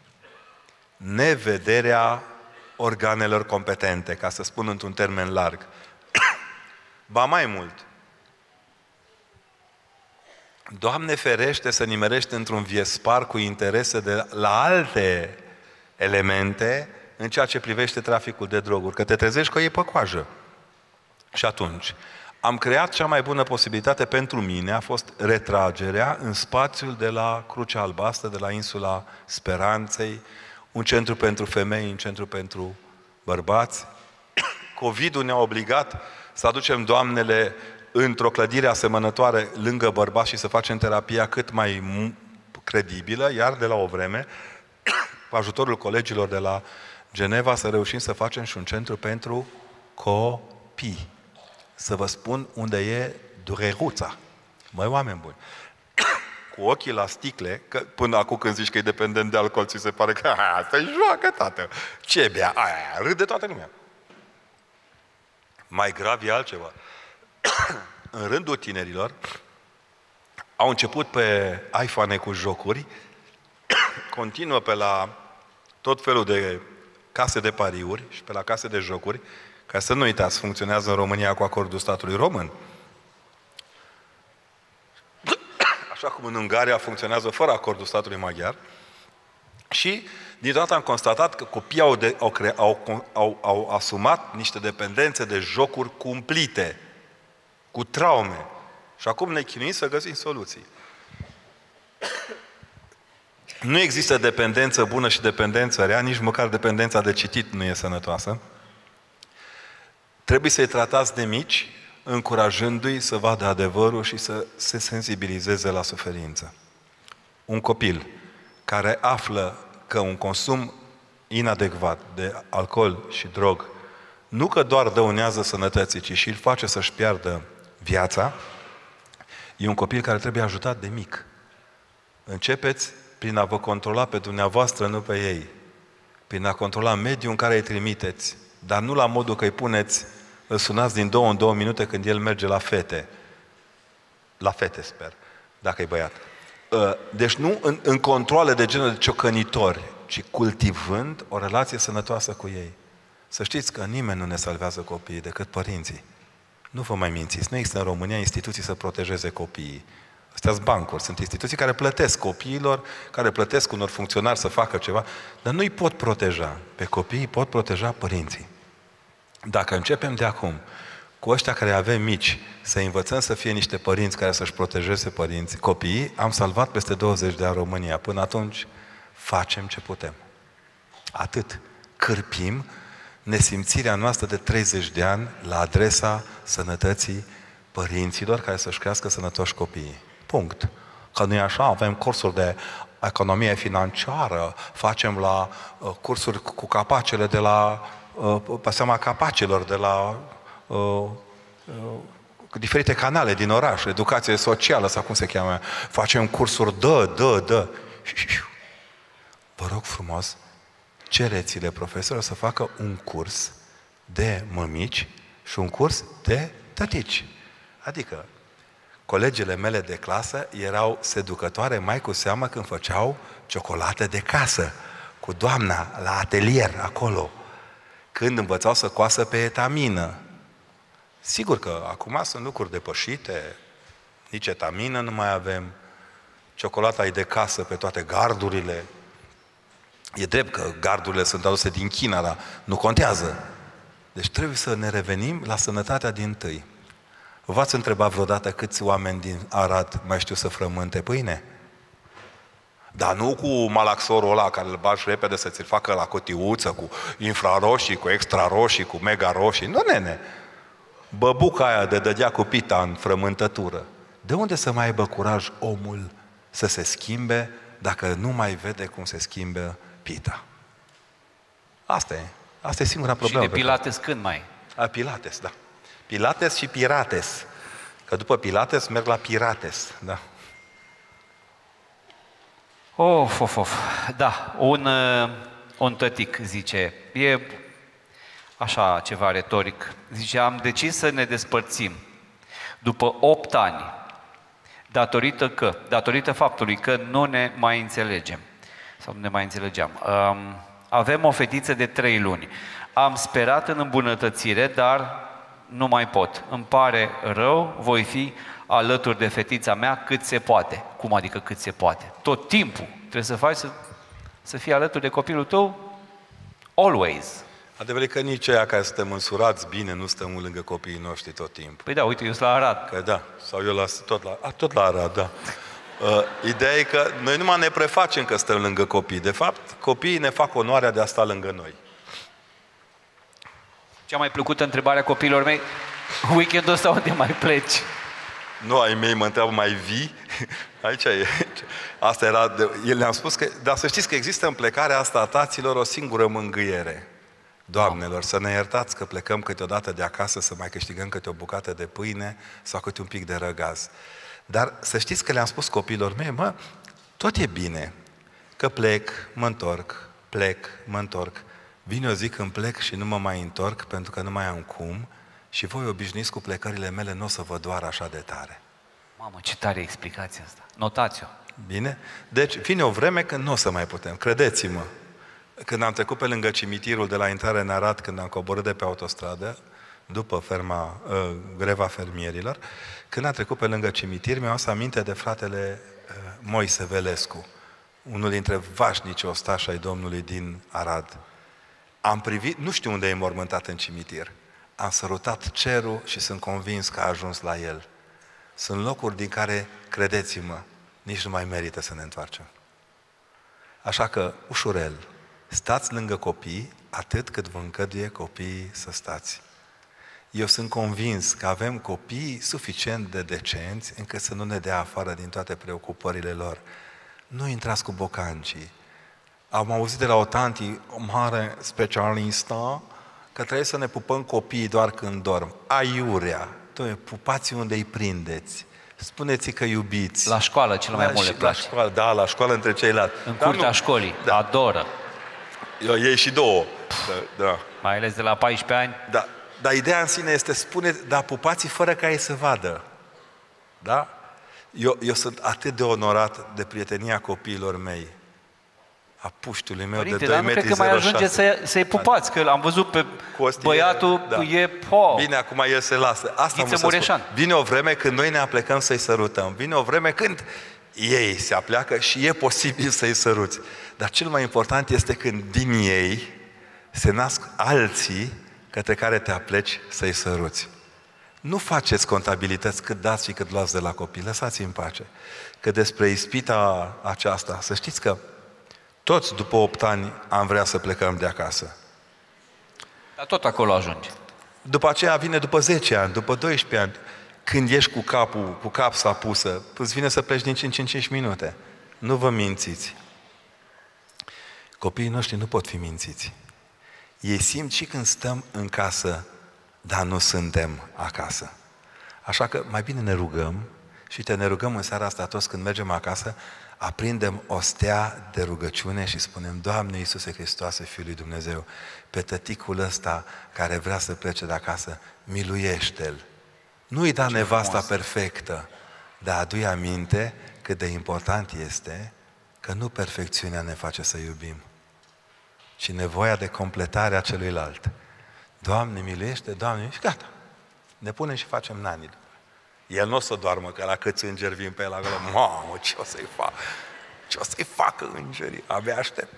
nevederea organelor competente, ca să spun într-un termen larg. Ba mai mult, Doamne ferește să nimerești într-un viespar cu interese de la alte elemente în ceea ce privește traficul de droguri, că te trezești că o iei pe coajă. Și atunci, am creat cea mai bună posibilitate pentru mine, a fost retragerea în spațiul de la Crucea Albastră, de la insula Speranței, un centru pentru femei, un centru pentru bărbați. COVID-ul ne-a obligat să aducem doamnele într-o clădire asemănătoare lângă bărbați și să facem terapia cât mai credibilă, iar de la o vreme, cu ajutorul colegilor de la Geneva, să reușim să facem și un centru pentru copii. Să vă spun unde e dureruța. Măi, oameni buni, cu ochii la sticle, că până acum când zici că e dependent de alcool, ți se pare că asta-i joacă, tată. Ce bea? Aia, râde toată lumea. Mai grav e altceva. În rândul tinerilor au început pe iPhone cu jocuri, continuă pe la tot felul de case de pariuri și pe la case de jocuri, ca să nu uitați, funcționează în România cu acordul statului român. Așa cum în Ungaria funcționează fără acordul statului maghiar. Și, din toată am constatat că copiii au, de, au, cre, au, au, au asumat niște dependențe de jocuri cumplite, cu traume. Și acum ne chinuim să găsim soluții. Nu există dependență bună și dependență rea, nici măcar dependența de citit nu e sănătoasă. Trebuie să-i tratați de mici, încurajându-i să vadă adevărul și să se sensibilizeze la suferință. Un copil care află că un consum inadecvat de alcool și drog nu că doar dăunează sănătății, ci și îl face să-și piardă viața, e un copil care trebuie ajutat de mic. Începeți prin a vă controla pe dumneavoastră, nu pe ei. Prin a controla mediul în care îi trimiteți, dar nu la modul că îi puneți, îl sunați din două în două minute când el merge la fete. La fete, sper, dacă e băiat. Deci nu în, în controle de genul de ciocănitori, ci cultivând o relație sănătoasă cu ei. Să știți că nimeni nu ne salvează copiii decât părinții. Nu vă mai mințiți. Nu există în România instituții să protejeze copiii. Astea sunt bancuri, sunt instituții care plătesc copiilor, care plătesc unor funcționari să facă ceva, dar nu îi pot proteja. Pe copii îi pot proteja părinții. Dacă începem de acum cu ăștia care avem mici, să învățăm să fie niște părinți care să-și protejeze părinții, copiii, am salvat peste douăzeci de ani România. Până atunci facem ce putem. Atât. Cârpim nesimțirea noastră de treizeci de ani la adresa sănătății părinților care să-și crească sănătoși copiii. Punct. Că nu e așa, avem cursuri de economie financiară, facem la uh, cursuri cu capacele de la, uh, pe seama capacilor de la uh, uh, diferite canale din oraș, educație socială sau cum se cheamă, facem cursuri, dă, dă, dă. Vă rog frumos, cereți-le profesorilor să facă un curs de mămici și un curs de tătici. Adică, colegele mele de clasă erau seducătoare mai cu seamă când făceau ciocolate de casă, cu doamna la atelier, acolo, când învățau să coasă pe etamină. Sigur că acum sunt lucruri depășite, nici etamină nu mai avem, ciocolata e de casă pe toate gardurile. E drept că gardurile sunt aduse din China, dar nu contează. Deci trebuie să ne revenim la sănătatea dintâi. V-ați întrebat vreodată câți oameni din Arad mai știu să frământe pâine? Dar nu cu malaxorul ăla care îl bagi repede să ți-l facă la cutiuță, cu infraroșii, cu extraroșii, cu mega roșii. Nu, nene! Băbuca aia de dădea cu pita în frământătură. De unde să mai aibă curaj omul să se schimbe dacă nu mai vede cum se schimbă pita? Asta e. Asta e singura problemă. Și de Pilates când mai? A, Pilates, da. Pilates și Pirates. Că după Pilates merg la Pirates, da. Of, of, of. Da, un, un tătic zice, e așa ceva retoric, zice, am decis să ne despărțim după opt ani, datorită că, datorită faptului că nu ne mai înțelegem, sau nu ne mai înțelegeam. Um, avem o fetiță de trei luni. Am sperat în îmbunătățire, dar nu mai pot. Îmi pare rău, voi fi alături de fetița mea cât se poate. Cum adică cât se poate? Tot timpul. Trebuie să faci să, să fii alături de copilul tău always. Adevărul că nici aia care suntem măsurați bine nu stăm lângă copiii noștri tot timpul. Păi da, uite, eu sunt la Arad. Că da, sau eu la, tot, la, a, tot la Arad, da. Uh, ideea e că noi numai ne prefacem că stăm lângă copii. De fapt, copiii ne fac onoarea de a sta lângă noi. Cea mai plăcută întrebare a copiilor mei, weekendul ăsta unde mai pleci? Nu, ai mei mă întreabă, mai vii? Aici e. Asta era, de, el le-am spus că, dar să știți că există în plecarea asta a taților o singură mângâiere. Doamnelor, să ne iertați că plecăm câteodată de acasă să mai câștigăm câte o bucată de pâine sau câte un pic de răgaz. Dar să știți că le-am spus copiilor mei, mă, tot e bine, că plec, mă întorc, plec, mă întorc. Vine o zi când plec și nu mă mai întorc pentru că nu mai am cum și voi obișnuiți cu plecările mele, nu o să vă doară așa de tare. Mamă, ce tare explicația asta. Notați-o. Bine? Deci vine o vreme când nu o să mai putem. Credeți-mă, când am trecut pe lângă cimitirul de la intrare în Arad, când am coborât de pe autostradă, după ferma, uh, greva fermierilor, când am trecut pe lângă cimitir, mi-am adus aminte de fratele uh, Moise Velescu, unul dintre vașnici ostași ai Domnului din Arad. Am privit, nu știu unde e mormântat în cimitir, am sărutat cerul și sunt convins că a ajuns la el. Sunt locuri din care, credeți-mă, nici nu mai merită să ne întoarcem. Așa că, ușurel, stați lângă copii atât cât vă încăduie copiii să stați. Eu sunt convins că avem copii suficient de decenți încât să nu ne dea afară din toate preocupările lor. Nu intrați cu bocancii. Am auzit de la o tanti, o mare specialistă, că trebuie să ne pupăm copiii doar când dorm. Aiurea! Doamne, pupați unde îi prindeți. Spuneți că iubiți. La școală cel mai da, mult le place. La școală, da, la școală între ceilalți. În Dar curtea nu. școlii. Da. Adoră. Eu, ei și două. Da, da. Mai ales de la paisprezece ani. Da. Dar ideea în sine este, spune, dar pupați fără ca ei să vadă. Da? Eu, eu sunt atât de onorat de prietenia copiilor mei. a puștiului meu Părinte, de dar doi nu metri cred că mai zero șase. ajunge să, să-i pupați, că l-am văzut pe băiatul, da. e po. Bine, acum el se lasă. Asta Ghiță mă să Mureșan. spun. Vine o vreme când noi ne aplecăm să-i sărutăm. Vine o vreme când ei se apleacă și e posibil să-i săruți. Dar cel mai important este când din ei se nasc alții către care te apleci să-i săruți. Nu faceți contabilități cât dați și cât luați de la copii. Lăsați-i în pace. Că despre ispita aceasta, să știți că toți după opt ani am vrea să plecăm de acasă. Dar tot acolo ajunge. După aceea vine după zece ani, după doisprezece ani, când ești cu capul, cu capsa pusă, îți vine să pleci din cinci în cinci minute. Nu vă mințiți. Copiii noștri nu pot fi mințiți. Ei simt și când stăm în casă, dar nu suntem acasă. Așa că mai bine ne rugăm și te ne rugăm în seara asta toți când mergem acasă, aprindem o stea de rugăciune și spunem: Doamne Iisuse Hristoase, Fiul lui Dumnezeu, pe tăticul ăsta care vrea să plece de acasă, miluiește-l. Nu-i da nevasta frumos. Perfectă, dar adu-i aminte cât de important este că nu perfecțiunea ne face să iubim, ci nevoia de completare a celuilalt. Doamne miluiește, Doamne, și gata. Ne punem și facem nani. El nu o să doarmă, că la câți îngeri vin pe el acolo, mamă, ce o să-i fac? Ce o să-i facă îngerii? Abia aștept.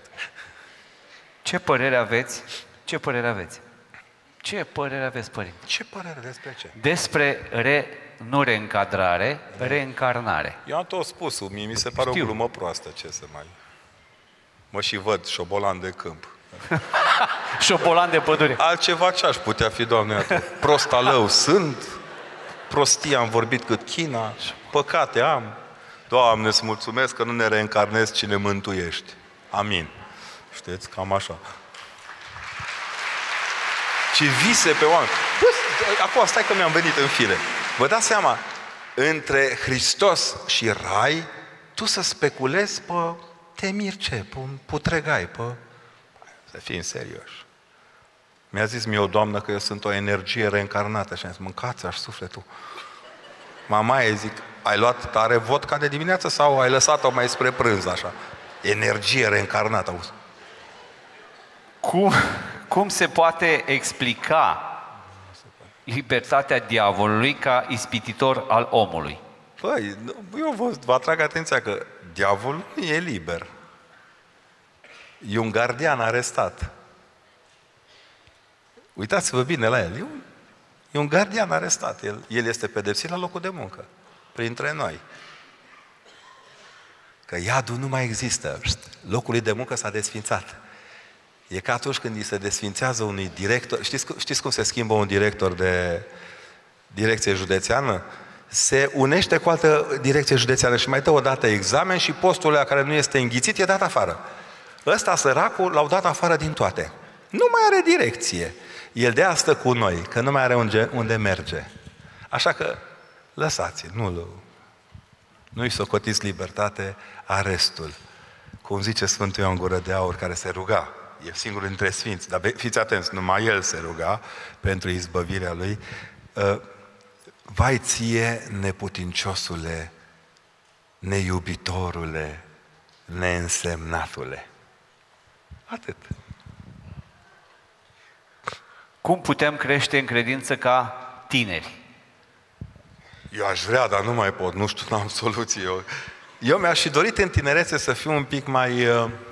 Ce părere aveți? Ce părere aveți? Ce părere aveți, părinte? Ce părere despre ce? Despre re, nu reîncadrare, da. reîncarnare. Eu am tot spus, mie mi se pare Știu. o glumă proastă, ce să mai... Mă și văd, șobolan de câmp. Șobolan de pădure. Altceva ce aș putea fi, Doamne, atât? Prostalău sunt, prostie am vorbit cât China, păcate am. Doamne, îți mulțumesc că nu ne reîncarnezi, ci ne mântuiești. Amin. Știți, cam așa. Ce vise pe oameni. Acum, stai că mi-am venit în fire. Vă dați seama, între Hristos și Rai, tu să speculezi pe temir ce, pe un putregai, pe... Să fim serioși. Mi-a zis mie o doamnă că eu sunt o energie reîncarnată și am zis: mâncați-aș sufletul. Mamaie, zic, ai luat tare vodka de dimineață sau ai lăsat-o mai spre prânz, așa? Energie reîncarnată, auzi. Cum, cum se poate explica libertatea diavolului ca ispititor al omului? Păi, eu vă, vă atrag atenția că diavolul nu e liber. E un gardian arestat. Uitați-vă bine la el. E un, e un gardian arestat. El, el este pedepsit la locul de muncă, printre noi. Că iadul nu mai există. Locul de muncă s-a desfințat. E ca atunci când îi se desfințează unui director. Știți, știți cum se schimbă un director de direcție județeană? Se unește cu altă direcție județeană și mai dă o dată examen și postul ăla care nu este înghițit e dat afară. Ăsta, săracul, l-au dat afară din toate. Nu mai are direcție. El de asta cu noi, că nu mai are unde, unde merge. Așa că lăsați-l, nu-l, nu-i socotiți libertate, arestul. Cum zice Sfântul Ioan Gură de Aur, care se ruga, e singurul dintre sfinți, dar fiți atenți, numai el se ruga pentru izbăvirea lui. Vai ție, neputinciosule, neiubitorule, neînsemnatule. Atât. Cum putem crește în credință ca tineri? Eu aș vrea, dar nu mai pot, nu știu, n-am soluție. Eu, eu mi-aș fi dorit în tinerețe să fiu un pic mai,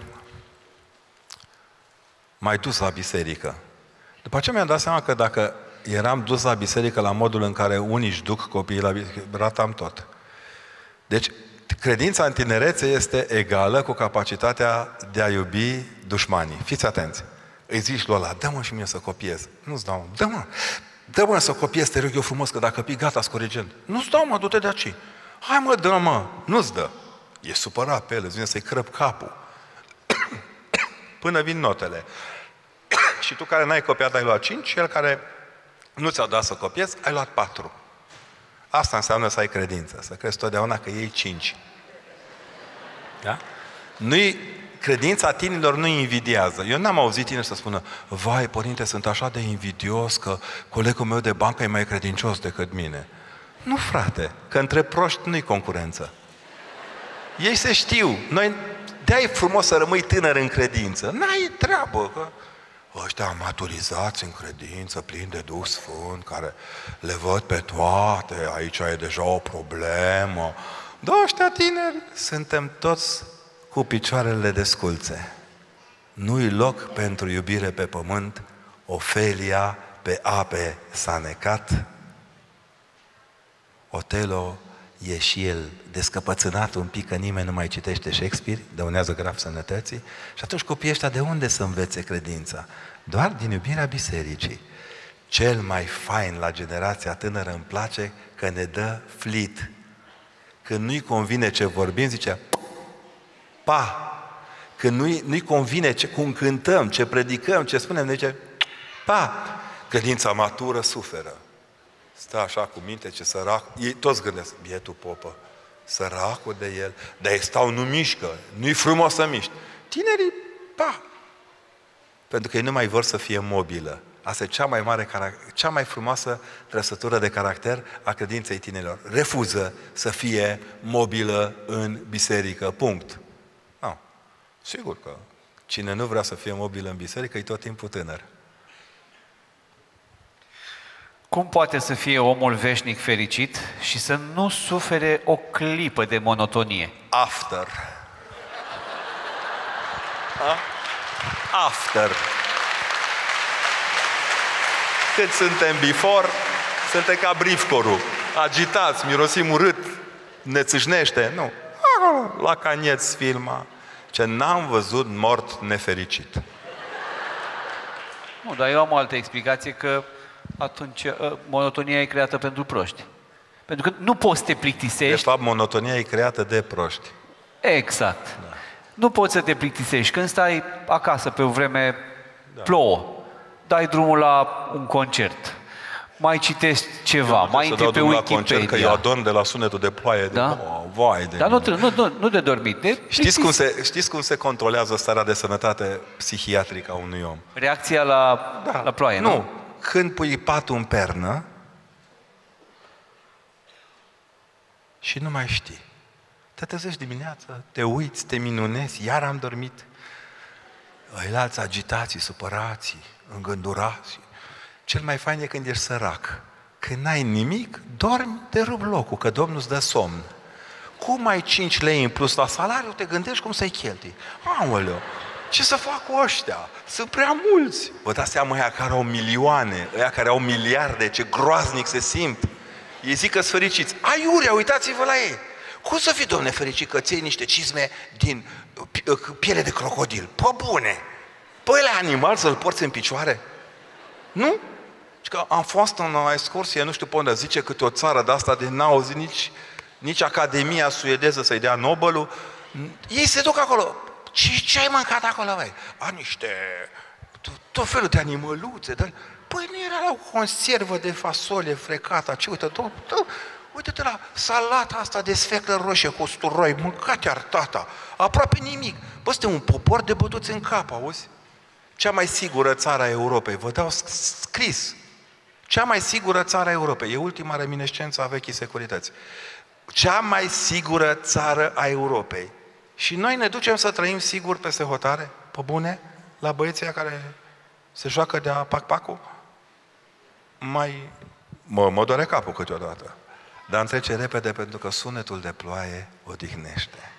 mai dus la biserică. După aceea mi-am dat seama că dacă eram dus la biserică la modul în care unii își duc copiii la biserică, ratam tot. Deci, credința în tinerețe este egală cu capacitatea de a iubi dușmanii. Fiți atenți. Îi zici lui ăla: dă-mă și mie să copiez. Nu-ți dau, dă-mă, dă-mă să copiez, te rog eu frumos, că dacă pii, gata, scorigent. Nu-ți dau, mă, du-te de aici. Hai, mă, dă-mă. Nu-ți dă. E supărat pe el, îți vine să-i crăp capul. Până vin notele. Și tu care n-ai copiat, ai luat cinci, și el care nu ți-a dat să copiezi, ai luat patru. Asta înseamnă să ai credință, să crezi totdeauna că iei cinci. Da? Nu-i, credința tinerilor nu invidiază. Eu n-am auzit tineri să spună: vai, părinte, sunt așa de invidios că colegul meu de bancă e mai credincios decât mine. Nu, frate, că între proști nu-i concurență. Ei se știu. Noi, de-aia e frumos să rămâi tânăr în credință. N-ai treabă, că ăștia maturizați în credință, plini de Duh Sfânt, care le văd pe toate, aici e deja o problemă. Da, ăștia tineri, suntem toți cu picioarele desculțe. Nu-i loc pentru iubire pe pământ, Ofelia pe ape s-a necat. Otelo e și el descăpățânat un pic, că nimeni nu mai citește Shakespeare, dăunează grav sănătății. Și atunci copiii ăștia de unde să învețe credința? Doar din iubirea bisericii. Cel mai fain la generația tânără îmi place că ne dă flit. Când nu-i convine ce vorbim, zice pa. Când nu-i, nu-i convine ce, cum cântăm, ce predicăm, ce spunem, zice pa. Credința matură suferă. Stă așa cu minte, ce sărac. Ei toți gândesc, bietul popă, săracul de el, dar ei stau, nu mișcă, nu-i frumos să miști. Tinerii, pa. Pentru că ei nu mai vor să fie mobilă. Asta e cea mai mare, cea mai frumoasă trăsătură de caracter a credinței tinerilor. Refuză să fie mobilă în biserică. Punct. No. Sigur că cine nu vrea să fie mobilă în biserică e tot timpul tânăr. Cum poate să fie omul veșnic fericit și să nu sufere o clipă de monotonie? After. A? After. Cât suntem before, suntem ca briefcorul. Agitați, mirosim urât, ne țâșnește. Nu. La canieți filma. Ce n-am văzut mort nefericit. Nu, dar eu am o altă explicație, că atunci monotonia e creată pentru proști. Pentru că nu poți să te plictisești. De fapt, monotonia e creată de proști. Exact. Da. Nu poți să te plictisești. Când stai acasă pe o vreme, da, plouă, dai drumul la un concert, mai citești ceva, mai intri pe Wikipedia. Concert, că eu adorm de la sunetul de ploaie. Da? De, oh, vai de Dar nu, nu, nu, nu de dormit. De știți, cum se, știți cum se controlează starea de sănătate psihiatrică a unui om? Reacția la, da. la ploaie, nu? Nu. Când pui patul în pernă și nu mai știi. Te trezești dimineața, te uiți, te minunezi, iar am dormit. Ăilalți agitații, supărații, îngândurați. Cel mai fain e când ești sărac. Când n-ai nimic, dormi, te rup locul, că Domnul îți dă somn. Cum ai cinci lei în plus la salariu, te gândești cum să-i cheltui. Aoleu, ce să fac cu ăștia? Sunt prea mulți. Vă dați seama ăia care au milioane, ăia care au miliarde, ce groaznic se simt. Ei zic că-s fericiți. Aiurea, uitați-vă la ei. Cum să fii, Domne, fericit că ți iei niște cizme din piele de crocodil? Pă bune! Păi la animal să-l porți în picioare? Nu? Că am fost în o excursie, nu știu pe unde, zice câte o țară de asta de n-a auzit nici, nici Academia suedeză să-i dea Nobelul. Ei se duc acolo. Ce, ce ai mâncat acolo, băi? A, niște... tot felul de animăluțe. De... Păi nu era la o conservă de fasole frecată. Ce, uite, tot, tot, uite-te la salata asta de sfeclă roșie cu usturoi. Mâncat-ar tata. Aproape nimic. Bă, suntem un popor de bătuți în cap, auzi? Cea mai sigură țară a Europei. Vă dau scris. Cea mai sigură țară a Europei. E ultima reminiscență a vechii securități. Cea mai sigură țară a Europei. Și noi ne ducem să trăim sigur peste hotare? Pe bune? La băieții care se joacă de-a pac-pacul? Mai... Mă, mă doare capul câteodată. Dar îmi trece repede pentru că sunetul de ploaie odihnește.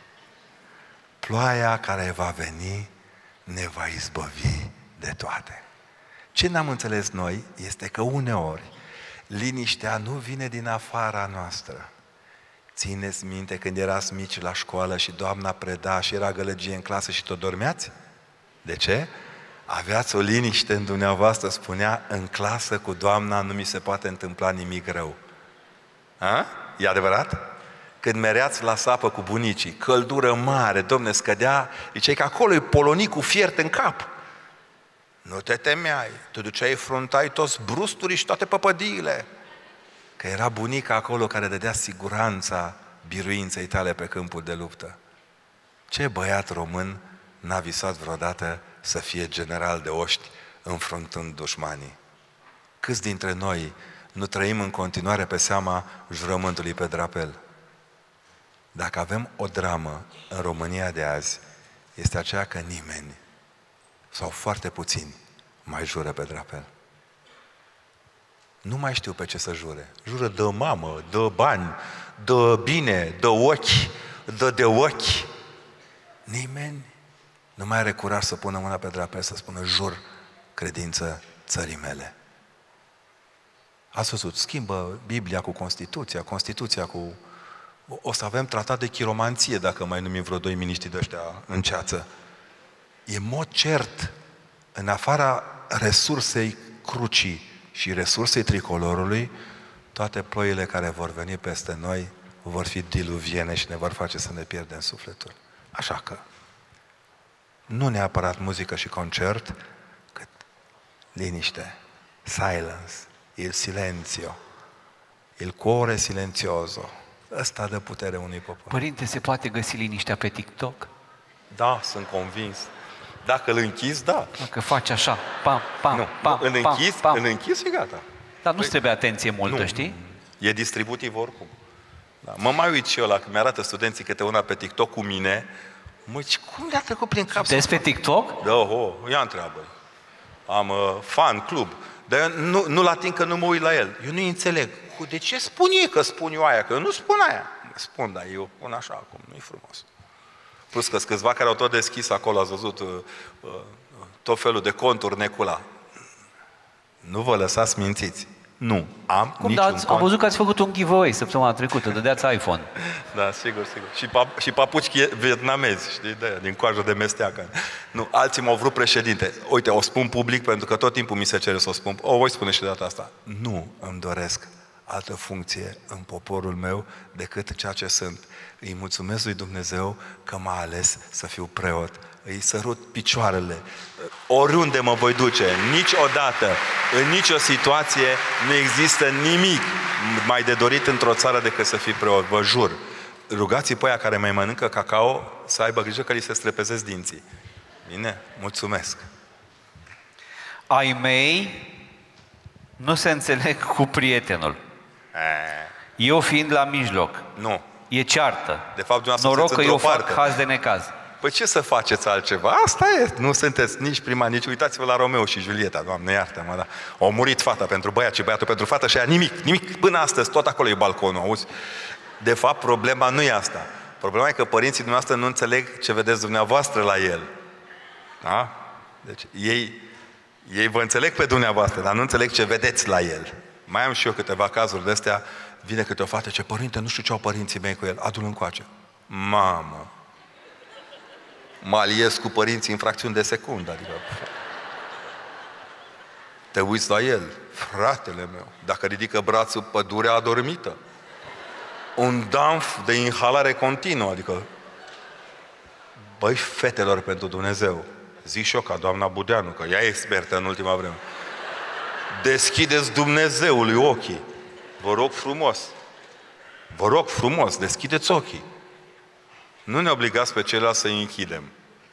Ploaia care va veni ne va izbăvi de toate. Ce n-am înțeles noi este că uneori liniștea nu vine din afara noastră. Țineți minte când erați mici la școală și doamna preda și era gălăgie în clasă și tot dormeați? De ce? Aveați o liniște în dumneavoastră, spunea, în clasă cu doamna nu mi se poate întâmpla nimic rău. A? E adevărat? Când mereați la sapă cu bunicii, căldură mare, Domne, scădea, ziceai că acolo e polonicul fiert în cap. Nu te temeai, te duceai, fruntai toți brusturii și toate păpădiile. Că era bunica acolo care dădea siguranța biruinței tale pe câmpul de luptă. Ce băiat român n-a visat vreodată să fie general de oști înfruntând dușmanii? Câți dintre noi nu trăim în continuare pe seama jurământului pe drapel? Dacă avem o dramă în România de azi, este aceea că nimeni sau foarte puțini mai jură pe drapel. Nu mai știu pe ce să jure. Jură dă mamă, dă bani, dă bine, dă ochi, dă de ochi. Nimeni nu mai are curaj să pună mâna pe drapel să spună jur credință țării mele. Ați văzut, schimbă Biblia cu Constituția, Constituția cu... O să avem tratat de chiromanție dacă mai numim vreo doi miniștri de ăștia în ceață. E mod cert, în afara resursei crucii și resursei tricolorului, toate ploile care vor veni peste noi vor fi diluviene și ne vor face să ne pierdem sufletul. Așa că, nu neapărat muzică și concert, cât liniște, silence, il silenzio, il cuore silenzioso. Ăsta dă putere unui popor. Părinte, se poate găsi liniștea pe TikTok? Da, sunt convins. Dacă îl închizi, da. Dacă faci așa, pam, pam, Nu, pam, îl pam, închizi, pam. îl închizi și gata. Dar nu-ți trebuie atenție multă, Nu. știi? E distributiv oricum. Da. Mă mai uit și eu la când mi-arată studenții câte una pe TikTok cu mine. Mă, cum le-a trecut prin cap? Sunteți pe TikTok? Da, ho, ia întreabă. Am uh, fan, club. Dar eu nu, nu-l ating că nu mă uit la el. Eu nu-i înțeleg. De ce spun ei că spun eu aia? Că eu nu spun aia. Spun, dar eu spun așa acum. Nu-i frumos. Plus că câțiva care au tot deschis acolo, ați văzut uh, uh, tot felul de conturi necula. Nu vă lăsați mințiți. Nu am Cum, niciun da, cont. am văzut că ați făcut un giveaway săptămâna trecută, dădeați iPhone. Da, sigur, sigur. Și, pap- și papuci vietnamezi, știi, de aia, din coajă de mesteacă. Nu, alții m-au vrut președinte. Uite, o spun public pentru că tot timpul mi se cere să o spun. O voi spune și de data asta. Nu îmi doresc altă funcție în poporul meu decât ceea ce sunt. Îi mulțumesc lui Dumnezeu că m-a ales să fiu preot. Îi sărut picioarele. Oriunde mă voi duce, niciodată, în nicio situație, nu există nimic mai de dorit într-o țară decât să fii preot. Vă jur. Rugați-i pe aia care mai mănâncă cacao să aibă grijă că li se strepezesc dinții. Bine? Mulțumesc. Ai mei nu se înțeleg cu prietenul. Eu fiind la mijloc. Nu. E ceartă. De fapt, dumneavoastră Noroc că sunteți eu într-o fac parte. haz de necaz. Păi ce să faceți altceva? Asta e. Nu sunteți nici prima, nici... Uitați-vă la Romeo și Julieta, Doamne, iartă-mă, da. Au murit fata pentru băiat și băiatul pentru fată și ea nimic, nimic. Până astăzi, tot acolo e balconul, auzi? De fapt, problema nu e asta. Problema e că părinții dumneavoastră nu înțeleg ce vedeți dumneavoastră la el. Da? Deci, ei, ei vă înțeleg pe dumneavoastră, dar nu înțeleg ce vedeți la el. Mai am și eu câteva cazuri de astea. Vine câte o fată, ce părinte, nu știu ce au părinții mei cu el. Adu-l încoace. Mamă! Mă aliez cu părinții în fracțiuni de secundă, adică... Te uiți la el, fratele meu. Dacă ridică brațul, pădurea adormită. Un danf de inhalare continuă, adică... Băi, fetelor, pentru Dumnezeu, zic și eu ca doamna Budeanu, că ea e expertă în ultima vreme. Deschideți Dumnezeului ochii. Vă rog frumos. Vă rog frumos, deschideți ochii. Nu ne obligați pe ceilalți să îi închidem.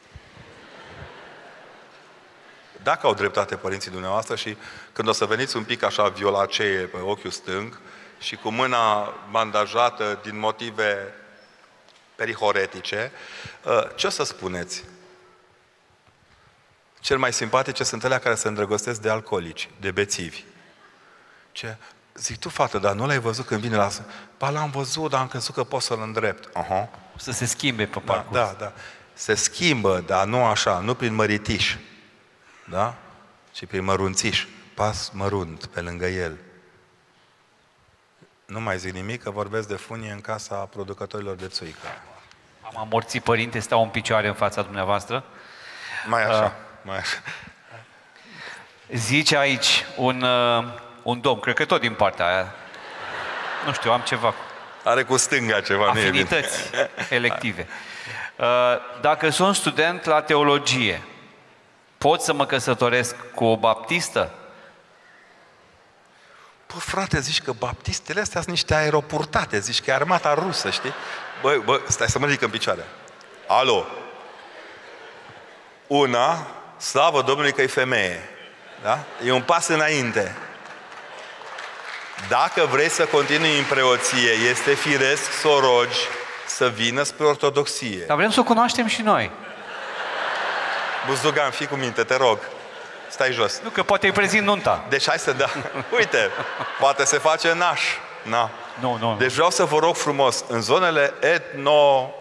Dacă au dreptate părinții dumneavoastră și când o să veniți un pic așa violacee pe ochiul stâng și cu mâna bandajată din motive perihoretice, ce o să spuneți? Cel mai simpatice sunt alea care se îndrăgostesc de alcoolici, de bețivi. Ce? Zic, tu, fată, dar nu l-ai văzut când vine la... Ba, l-am văzut, dar am crezut că pot să-l îndrept. Uh-huh. Să se schimbe pe Da, parcurs. da, da. Se schimbă, dar nu așa, nu prin măritiș. Da? Ci prin mărunțiș. Pas mărunt pe lângă el. Nu mai zic nimic, că vorbesc de funie în casa producătorilor de țuică. Am amorțit, părinte, stau în picioare în fața dumneavoastră. Mai așa, Uh. mai așa. Zice aici un, uh, un domn, cred că tot din partea aia. Nu știu, am ceva. Are cu stânga ceva, nu e bine. Afinități elective. Uh, Dacă sunt student la teologie, pot să mă căsătoresc cu o baptistă? Păi, frate, zici că baptistele astea sunt niște aeroportate, zici că e armata rusă, știi? Băi, băi, stai să mă ridic în picioare. Alo! Una, slavă Domnului că e femeie. Da? E un pas înainte. Dacă vrei să continui în preoție, este firesc să o rogi să vină spre ortodoxie. Dar vrem să o cunoaștem și noi. Buzdugan, fii cu minte, te rog. Stai jos. Nu, că poate îi prezint nunta. Deci hai să da. Uite, poate se face naș. Na. Nu, nu. Deci vreau să vă rog frumos, în zonele etno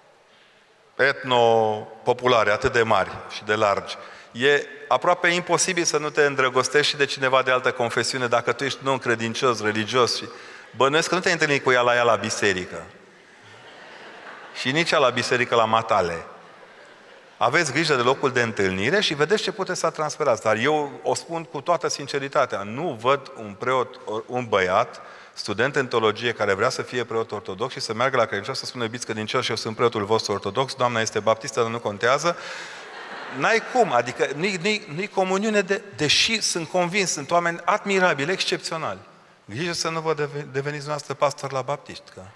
etno-populare atât de mari și de largi, e aproape imposibil să nu te îndrăgostești și de cineva de altă confesiune dacă tu ești non-credincios, religios și bănuiesc că nu te-ai întâlnit cu ea la ea la biserică. Și nici ea la biserică la matale. Aveți grijă de locul de întâlnire și vedeți ce puteți să transferați. Dar eu o spun cu toată sinceritatea. Nu văd un preot, un băiat, student în teologie, care vrea să fie preot ortodox și să meargă la credincios să spună, iubiți credincioși, și eu sunt preotul vostru ortodox, doamna este baptistă, dar nu contează. N-ai cum, adică nu-i, nu-i, nu-i comuniune, de, deși sunt convins, sunt oameni admirabili, excepționali. Grijă să nu vă deveniți noastră pastor la baptiști. Că...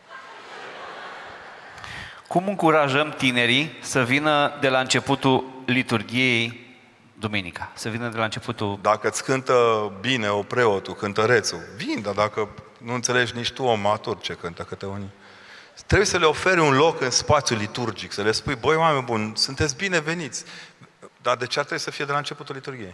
Cum încurajăm tinerii să vină de la începutul liturghiei duminica? Să vină de la începutul... Dacă îți cântă bine o preotul, cântărețul, vin, dar dacă nu înțelegi nici tu, om matur, ce cântă câte unii. Trebuie să le oferi un loc în spațiul liturgic, să le spui, băi, oameni buni, sunteți bineveniți. Dar de ce ar trebui să fie de la începutul liturghiei?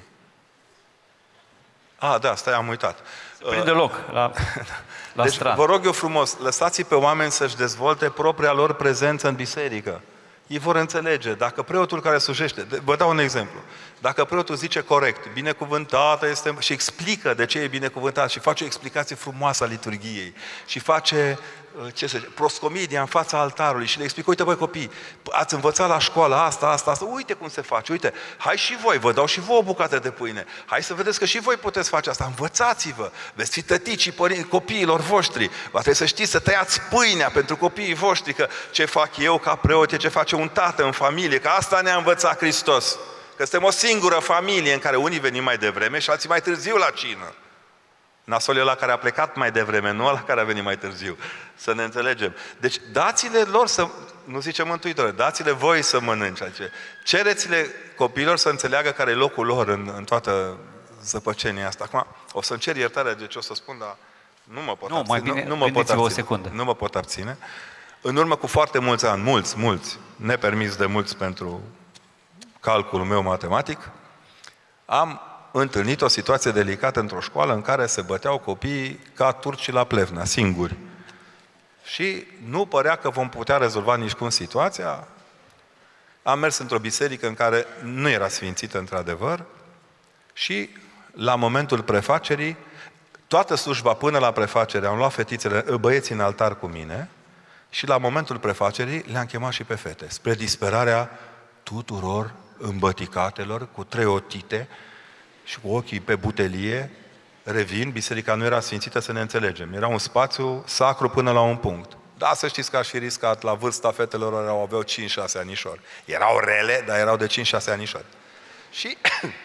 Ah, da, stai, am uitat. Prinde loc la, la deci, stradă. vă rog eu frumos, lăsați-i pe oameni să-și dezvolte propria lor prezență în biserică. Ei vor înțelege. Dacă preotul care slujește, vă dau un exemplu. Dacă preotul zice corect, binecuvântată este, și explică de ce e binecuvântat și face o explicație frumoasă a liturghiei și face, ce să zice, proscomedia în fața altarului și le explică, uite băi copii, ați învățat la școală asta, asta, asta, uite cum se face, uite, hai și voi, vă dau și voi o bucată de pâine, hai să vedeți că și voi puteți face asta, învățați-vă, veți fi tăticii părinți, copiilor voștri, va trebui să știți să tăiați pâinea pentru copiii voștri, că ce fac eu ca preot e ce face un tată în familie, că asta ne-a învățat Hristos. Că suntem o singură familie în care unii venim mai devreme și alții mai târziu la cină. Nasolul ăla care a plecat mai devreme, nu ăla care a venit mai târziu. Să ne înțelegem. Deci dați-le lor să, nu zice Mântuitorul, dați-le voi să mănânce. Cereți-le copiilor să înțeleagă care e locul lor în, în toată zăpăcenia asta. Acum, o să-mi cer iertare de ce o să spun, dar nu mă pot nu, abține. Mai bine, nu, nu mă pot abține. o secundă. Nu mă pot abține. În urmă cu foarte mulți ani, mulți, mulți, nepermis de mulți pentru calculul meu matematic, am întâlnit o situație delicată într-o școală în care se băteau copiii ca turcii la Plevna, singuri. Și nu părea că vom putea rezolva nici cum situația. Am mers într-o biserică în care nu era sfințită într-adevăr și la momentul prefacerii, toată slujba până la prefacere, am luat fetițele, băieții în altar cu mine și la momentul prefacerii le-am chemat și pe fete, spre disperarea tuturor îmbăticatelor, cu trei otite și cu ochii pe butelie. Revin, biserica nu era sfințită, să ne înțelegem. Era un spațiu sacru până la un punct. Da, să știți că aș fi riscat, la vârsta fetelor erau, aveau cinci șase anișori. Erau rele, dar erau de cinci șase anișori. Și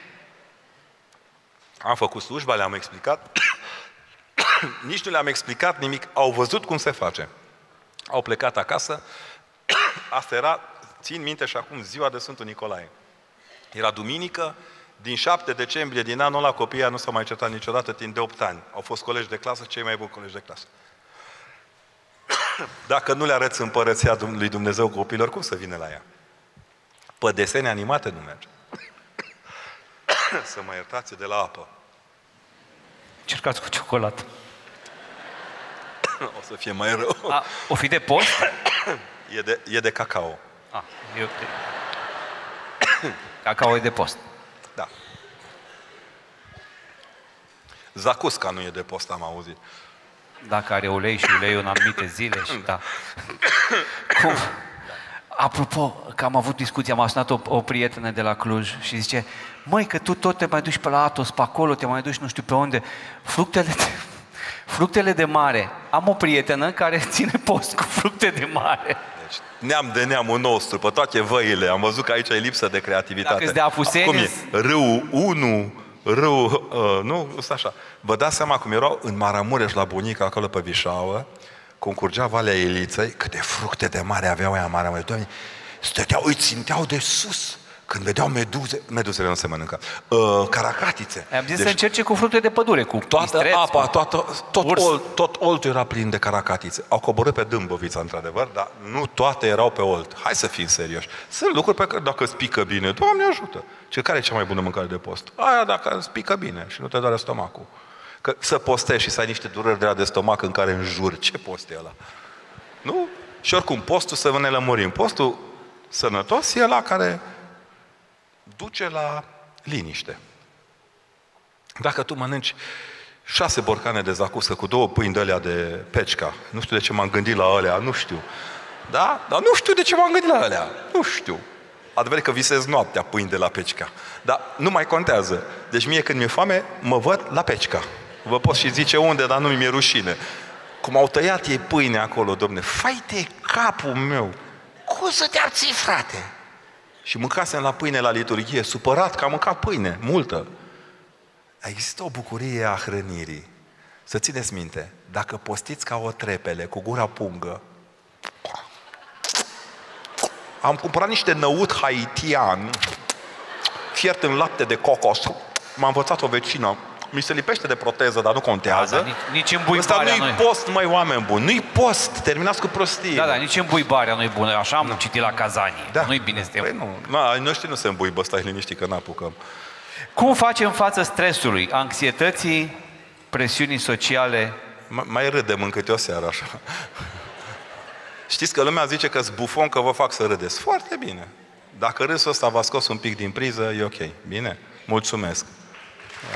am făcut slujba, le-am explicat. Nici nu le-am explicat nimic, au văzut cum se face. Au plecat acasă. Asta era, țin minte și acum, ziua de Sfântul Nicolae. Era duminică, din șapte decembrie, din anul ăla, copiii nu s-au mai certat niciodată timp de opt ani. Au fost colegi de clasă, cei mai buni colegi de clasă. Dacă nu le arăți împărăția lui Dumnezeu copiilor, cum să vină la ea? Pe desene animate nu merge. Să mă iertați de la apă. Cercați cu ciocolată. O să fie mai rău. A, o fi de post? E de, e de cacao. A, eu te... Cacao e de post. Da. Zacusca nu e de post, am auzit. Dacă are ulei și ulei în anumite zile și da. Cum? Apropo, că am avut discuție, m-a sunat o, o prietenă de la Cluj și zice, măi, că tu tot te mai duci pe la Atos, pe acolo, te mai duci nu știu pe unde. Fructele de, fructele de mare. Am o prietenă care ține post cu fructe de mare. Deci, neam de neamul nostru, pe toate văile. Am văzut că aici e lipsă de creativitate. Dacă-s de Apuseni... Cum e? Râul unu, râul, uh, nu, stai așa. Vă dați seama cum erau în Maramureș la bunica, acolo pe Vișaua, cum curgea Valea Iliței, câte fructe de mare aveau aia în Maramureș. Doamne, stăteau, îi ținteau de sus, când vedeau meduze, meduzele nu se mănâncă, uh, caracatițe. Am zis deci, să încerce cu fructe de pădure, cu toată istreți, apa, cu... toată, tot, urs. ol, tot oltul era plin de caracatițe. Au coborât pe Dâmbovița, într-adevăr, dar nu toate erau pe olt. Hai să fim serioși. Sunt lucruri pe care dacă îți pică bine, Doamne ajută. Ce care e cea mai bună mâncare de post? Aia dacă îți pică bine și nu te doare stomacul. Că să postești și să ai niște dureri de la de stomac în care înjuri. Ce post e ăla? Nu? Și oricum, postul să ne lămurim. Postul sănătos e ăla care duce la liniște. Dacă tu mănânci șase borcane de zacuscă cu două pâini de alea de pecica, nu știu de ce m-am gândit la alea, nu știu. Da? Dar nu știu de ce m-am gândit la alea. Nu știu. Adevăr că visez noaptea pâini de la pecica. Dar nu mai contează. Deci mie când mi-e foame, mă văd la pecica. Vă pot și zice unde, dar nu mi-e rușine. Cum au tăiat ei pâine acolo, domne, fai de capul meu. Cum să te abții, frate? Și mâncasem la pâine la liturghie, supărat că am mâncat pâine, multă. Există o bucurie a hrănirii. Să țineți minte, dacă postiți ca o trepele, cu gura pungă, am cumpărat niște năut haitian, fiert în lapte de cocos, m-a învățat o vecină, mi se lipește de proteză, dar nu contează. Da, da, nici, nici îmbuibarea nu-i nu-i... post, măi, oameni buni, nu-i post, terminați cu prostie. Da, da, nici îmbuibarea nu-i bună, așa am citit la Cazanii. Da. Nu-i bine să te... Păi nu, na, ai noștri nu se îmbuibă, stai liniștit că n-apucăm. Cum facem față stresului, anxietății, presiunii sociale? M- mai râdem în câte o seară așa. Știți că lumea zice că-s bufon, că vă fac să râdeți. Foarte bine. Dacă râsul ăsta v-a scos un pic din priză, e ok. Bine? Mulțumesc. Da.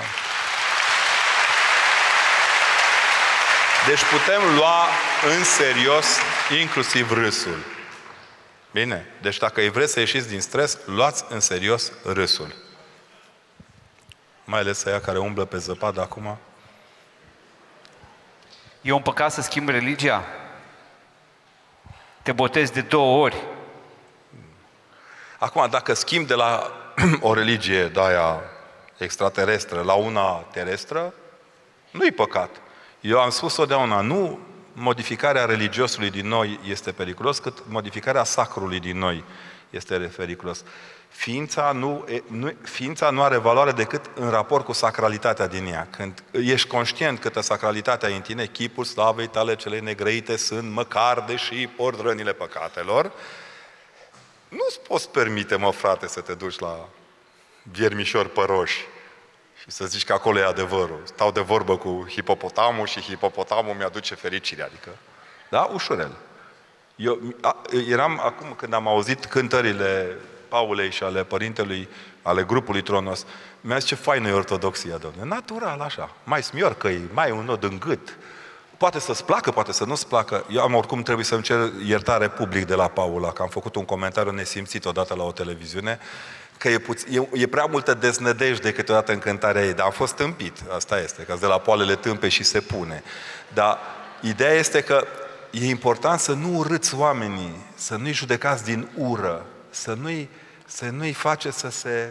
Deci putem lua în serios inclusiv râsul. Bine? Deci dacă îi vreți să ieșiți din stres, luați în serios râsul. Mai ales aia care umblă pe zăpadă acum. E un păcat să schimbi religia? Te botezi de două ori. Acum, dacă schimb de la o religie de aia extraterestră la una terestră, nu-i păcat. Eu am spus totdeauna, nu modificarea religiosului din noi este periculos, cât modificarea sacrului din noi este periculos. Ființa nu, nu, ființa nu are valoare decât în raport cu sacralitatea din ea. Când ești conștient câtă sacralitatea în tine, chipul slavei tale cele negrăite sunt, măcar deși port rănile păcatelor, nu-ți poți permite, mă, frate, să te duci la viermișori păroși și să zici că acolo e adevărul. Stau de vorbă cu hipopotamul și hipopotamul mi-aduce fericire, adică, da, ușurel. Eu a, eram, acum când am auzit cântările Paulei și ale părintelui, ale grupului Tronos, mi-a zis ce faină e ortodoxia, domnule. Natural, așa. Mai smiorcăi, mai un nod în gât. Poate să-ți placă, poate să nu-ți placă. Eu am oricum trebuie să-mi cer iertare public de la Paula, că am făcut un comentariu nesimțit odată la o televiziune, că e, puț- e, e prea multă deznădejde câteodată în cântarea ei, dar am fost tâmpit, asta este, că de la poalele tâmpe și se pune. Dar ideea este că e important să nu urâți oamenii, să nu-i judecați din ură, să nu-i, să nu-i faceți să se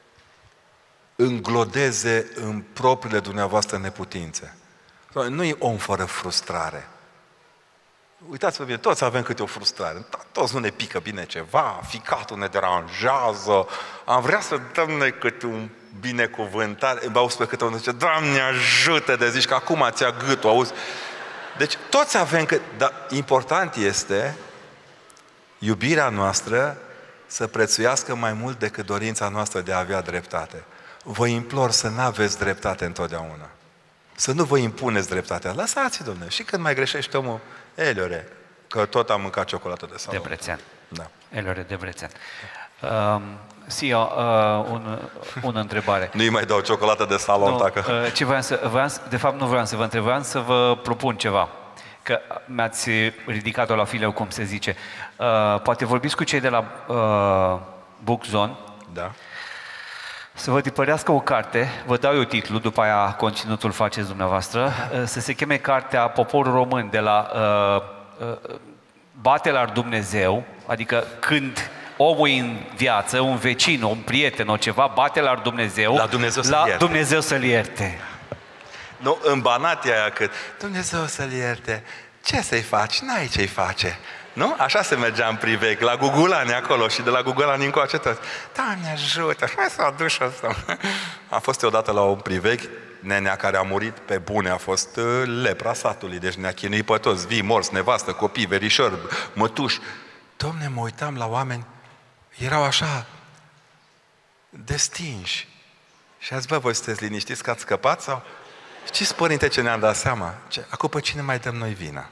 înglodeze în propriile dumneavoastră neputințe. Nu e om fără frustrare. Uitați-vă bine, toți avem câte o frustrare. Toți nu ne pică bine ceva, ficatul ne deranjează, am vrea să dăm noi câte un binecuvântare, îmi auzi pe câte unul zice, Doamne ajută, de zici că acum ți-a gâtul, auzi. Deci toți avem câte, dar important este iubirea noastră să prețuiască mai mult decât dorința noastră de a avea dreptate. Vă implor să nu aveți dreptate întotdeauna. Să nu vă impuneți dreptatea. Lăsați-i, domnule. Și când mai greșește omul, Eliore, că tot am mâncat ciocolată de salon. Debrețean. Da. Eliore Debrețean. Uh, Sio, uh, un, una întrebare. Nu-i mai dau ciocolată de salon, Nu, dacă... uh, ce voiam să, voiam să, de fapt nu vreau să vă întreb, voiam să vă propun ceva. Că mi-ați ridicat-o la fileu, cum se zice. Uh, poate vorbiți cu cei de la uh, Book Zone. Da. Să vă tipărească o carte, vă dau eu titlul, după aia conținutul faceți dumneavoastră, să se cheme cartea Poporul Român, de la uh, uh, bate la Dumnezeu, adică când omul e în viață, un vecin, un prieten, o ceva, bate la Dumnezeu, La Dumnezeu să-l la ierte. Dumnezeu să-l ierte. Nu, în banatia aia că Dumnezeu să-l ierte, ce să-i faci? N-ai ce-i face. Nu? Așa se mergea în priveg, la Gugulani acolo și de la Gugulani încoace tot. Doamne ajută, mai s-a dus ăsta. Am fost odată la un priveg, nenea care a murit pe bune, a fost lepra satului, deci ne-a chinuit pe toți, vii, morți, nevastă, copii, verișori, mătuși. Dom'le, mă uitam la oameni, erau așa, destinși. Și azi, bă, voi sunteți liniștiți că ați scăpat? Sau? Știți, părinte, ce ne-am dat seama? Ce? Acum pe cine mai dăm noi vina?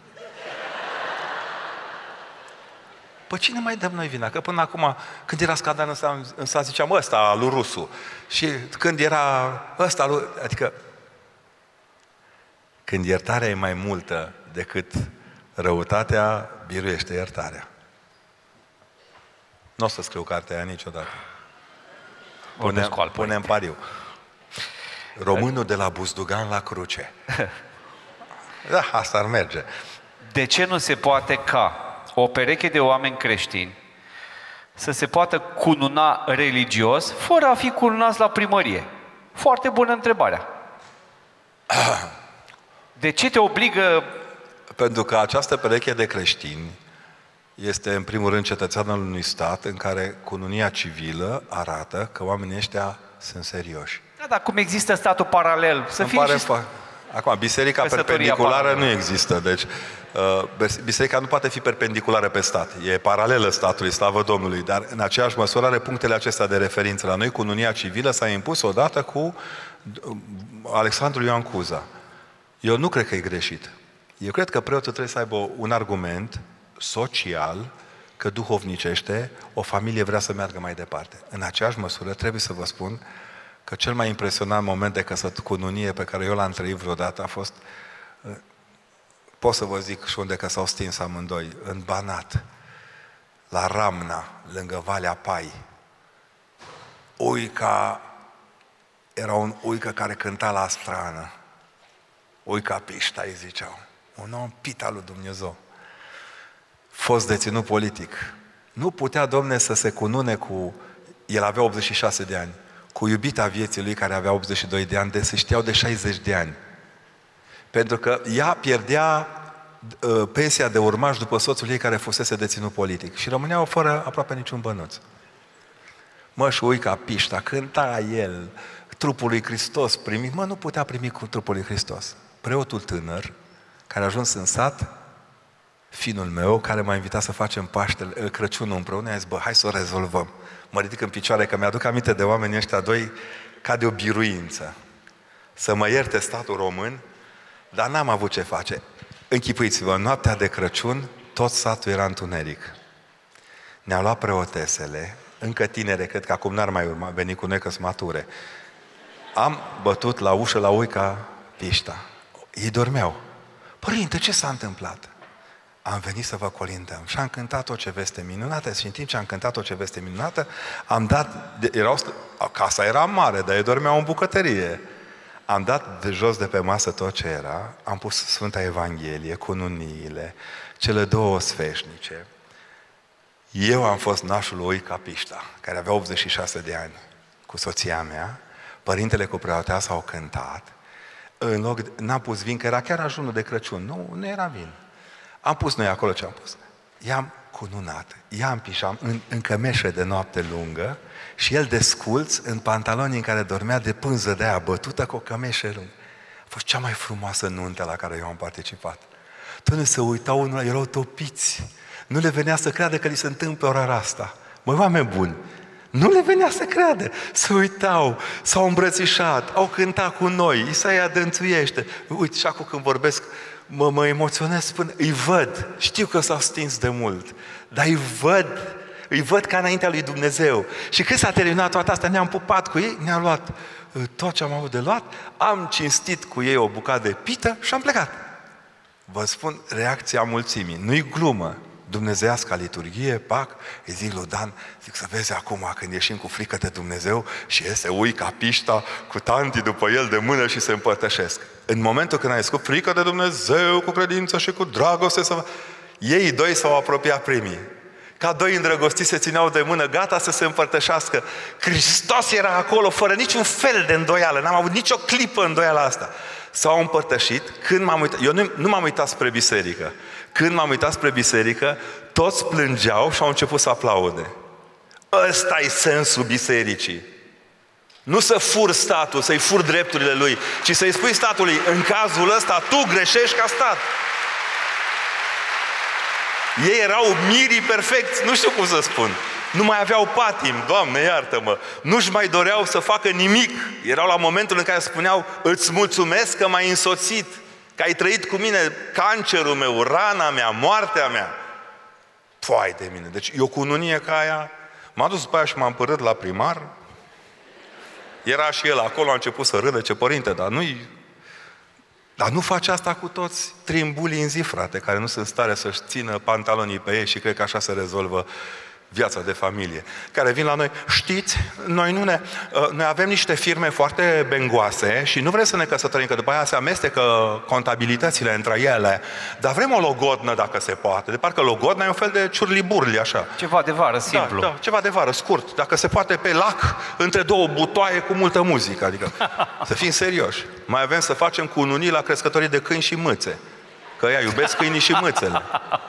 Pe cine mai dăm noi vina? Că până acum, când era scandal în sat, ziceam ăsta, lui Rusu. Și când era ăsta, lui... adică când iertarea e mai multă decât răutatea, biruiește iertarea. Nu o să scriu cartea aia niciodată. Punem, punem pariu. Românul de la Buzdugan la Cruce. Da, asta ar merge. De ce nu se poate ca o pereche de oameni creștini să se poată cununa religios fără a fi cununați la primărie? Foarte bună întrebarea. De ce te obligă... Pentru că această pereche de creștini este în primul rând cetățeanul unui stat în care cununia civilă arată că oamenii ăștia sunt serioși. Da, dar cum există statul paralel? Să Îmi fie pare și... fa... Acum, biserica perpendiculară paralelă. nu există, deci uh, biserica nu poate fi perpendiculară pe stat. E paralelă statului, slavă Domnului, dar în aceeași măsură are punctele acestea de referință. La noi, cununia civilă s-a impus odată cu Alexandru Ioan Cuza. Eu nu cred că e greșit. Eu cred că preotul trebuie să aibă un argument social că duhovnicește o familie vrea să meargă mai departe. În aceeași măsură trebuie să vă spun că cel mai impresionant moment de căsătorie pe care eu l-am trăit vreodată a fost, pot să vă zic și unde că s-au stins amândoi, în Banat, la Ramna, lângă Valea Pai. Uica, era un uică care cânta la strană. Uica Pișta, îi ziceau. Un om pit al lui Dumnezeu. Fost deținut politic. Nu putea, Domne, să se cunune cu... El avea optzeci și șase de ani. Cu iubita vieții lui care avea optzeci și doi de ani, de se știau de șaizeci de ani. Pentru că ea pierdea uh, pensia de urmaș după soțul ei care fusese deținut politic. Și rămâneau fără aproape niciun bănuț. Mă, și Uica Pișta, cânta el, trupul lui Hristos primit. Mă, nu putea primi cu trupul lui Hristos. Preotul tânăr, care a ajuns în sat, finul meu, care m-a invitat să facem Paștele, Crăciunul împreună, a zis, bă, hai să o rezolvăm. Mă ridic în picioare, că mi-aduc aminte de oamenii ăștia doi ca de o biruință. Să mă ierte statul român, dar n-am avut ce face. Închipuiți-vă, noaptea de Crăciun, tot satul era întuneric. Ne-au luat preotesele, încă tinere, cred că acum n-ar mai urma, veni cu noi că sunt mature. Am bătut la ușă la Uica Pișta. Ei dormeau. Părinte, ce s-a întâmplat? Am venit să vă colindăm și am cântat o ce veste minunată și în timp ce am cântat o ce veste minunată, am dat, de, erau, casa era mare, dar ei dormeau în bucătărie. Am dat de jos de pe masă tot ce era, am pus Sfânta Evanghelie, cununiile, cele două sfeșnice. Eu am fost nașul lui Uica Pișta, care avea optzeci și șase de ani, cu soția mea. Părintele cu preoteasa au cântat. În loc, n-am pus vin, că era chiar ajunul de Crăciun. Nu, nu era vin. Am pus noi acolo ce am pus. I-am cununat, i-am pișam în, în cămeșă de noapte lungă și el desculț în pantaloni în care dormea de pânză de aia bătută cu o cămeșă lungă. A fost cea mai frumoasă nuntă la care eu am participat. Până se uitau unul, erau topiți. Nu le venea să creadă că li se întâmplă ora asta. Măi, oameni buni, nu le venea să creadă. Se uitau, s-au îmbrățișat, au cântat cu noi, îi se ia dănțuiește. Uite, și acum când vorbesc, mă, mă emoționez, spun, îi văd, știu că s-au stins de mult, dar îi văd, îi văd ca înaintea lui Dumnezeu. Și când s-a terminat toată asta, ne-am pupat cu ei, ne-am luat tot ce am avut de luat, am cinstit cu ei o bucată de pită și am plecat. Vă spun reacția mulțimii, nu-i glumă. Dumnezeiasca liturghie, pac, îi zic lui Dan, zic să vezi acum când ieșim cu frică de Dumnezeu și iese Uica Pișta cu tanti după el de mână și se împărtășesc. În momentul când ai zis cu frică de Dumnezeu, cu credință și cu dragoste, să... ei doi s-au apropiat primii. Ca doi îndrăgostiți se țineau de mână, gata să se împărtășească. Hristos era acolo, fără niciun fel de îndoială, n-am avut nicio clipă îndoială asta. S-au împărtășit, când m-am uitat, eu nu, nu m-am uitat spre biserică. Când m-am uitat spre biserică, toți plângeau și au început să aplaude. Ăsta e sensul bisericii. Nu să furi statul, să-i furi drepturile lui, ci să-i spui statului, în cazul ăsta tu greșești ca stat. Ei erau mirii perfecți, nu știu cum să spun. Nu mai aveau patim, Doamne iartă-mă. Nu-și mai doreau să facă nimic. Erau la momentul în care spuneau, îți mulțumesc că m-ai însoțit, că ai trăit cu mine cancerul meu, rana mea, moartea mea. Foai de mine. Deci e o cununie ca aia. M-am dus după aia și m-am părât la primar. Era și el acolo, a început să râdă, ce părinte, dar nu-i... Dar nu face asta cu toți trimbulii în zi, frate, care nu sunt în stare să-și țină pantalonii pe ei și cred că așa se rezolvă viața de familie, care vin la noi. Știți, noi nu ne... Noi avem niște firme foarte bengoase și nu vrem să ne căsătorim, că după aia se amestecă contabilitățile între ele, dar vrem o logodnă dacă se poate. De parcă logodna e un fel de ciurliburli, așa. Ceva de vară, simplu. Da, da, ceva de vară, scurt. Dacă se poate pe lac, între două butoaie cu multă muzică. Adică, să fim serioși. Mai avem să facem cununii la crescătorii de câini și mâțe. Că ea iubesc câinii și mâțele.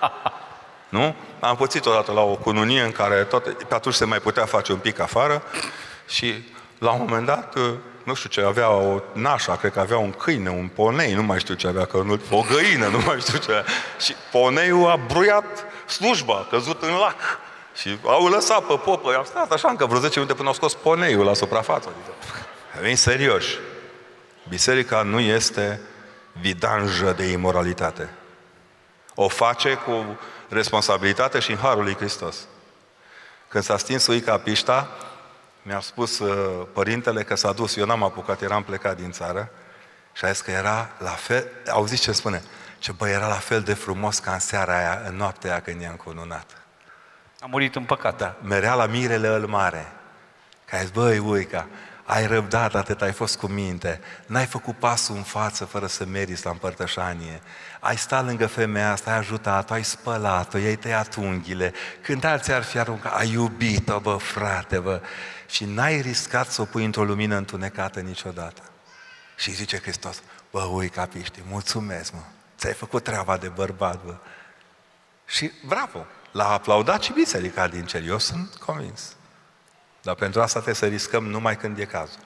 Nu? Am pățit odată la o cununie în care toate, pe atunci se mai putea face un pic afară și la un moment dat, nu știu ce, avea o nașa, cred că avea un câine, un ponei, nu mai știu ce avea, că nu, o găină, nu mai știu ce avea. Și poneiul a bruiat slujba, a căzut în lac. Și au lăsat pe popă, i-au stat așa încă vreo zece minute până au scos poneiul la suprafață. Adică, veni serioși. Biserica nu este vidanjă de imoralitate. O face cu responsabilitate și în harul lui Hristos. Când s-a stins Uica Pișta, mi-a spus uh, părintele că s-a dus, eu n-am apucat, eram plecat din țară și a zis că era la fel, auziți ce spune? Ce bă, era la fel de frumos ca în seara aia, în noaptea aia când i-am încununat. A murit în păcat. Da, merea la mirele îl mare. Că a zis, băi, Uica, ai răbdat atât, ai fost cu minte, n-ai făcut pasul în față fără să meriți la împărtășanie. Ai stat lângă femeia asta, ai ajutat-o, ai spălat-o, i-ai tăiat unghiile. Când alții ar fi aruncat, ai iubit-o, bă, frate, bă. Și n-ai riscat să o pui într-o lumină întunecată niciodată. Și zice Hristos, bă, Uica Piști, mulțumesc, mă. Ți-ai făcut treaba de bărbat, bă. Și bravo, l-a aplaudat și biserica din cer. Eu sunt convins. Dar pentru asta trebuie să riscăm numai când e cazul.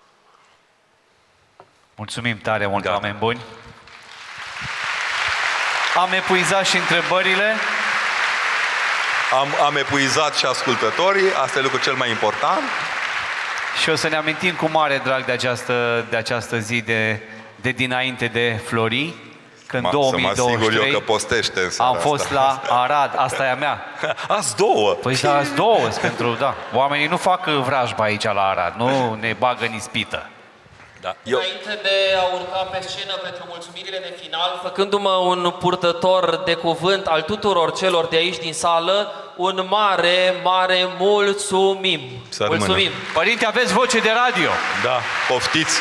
Mulțumim tare mult, Gata. Oameni buni. Am epuizat și întrebările. Am, am epuizat și ascultătorii, asta e lucrul cel mai important. Și o să ne amintim cu mare drag de această, de această zi de, de dinainte de Flori, când Ma, două mii douăzeci și trei să mă asigur eu că postește în am fost asta. la Arad, asta e a mea. Azi două. Păi da, azi două, pentru, da. Oamenii nu fac vrajba aici la Arad, nu ne bagă în ispită. Da. Eu... Înainte de a urca pe scenă pentru mulțumirile de final, făcându-mă un purtător de cuvânt al tuturor celor de aici din sală, un mare, mare mulțumim. Să mulțumim. Rămână. Părinte, aveți voce de radio. Da, poftiți.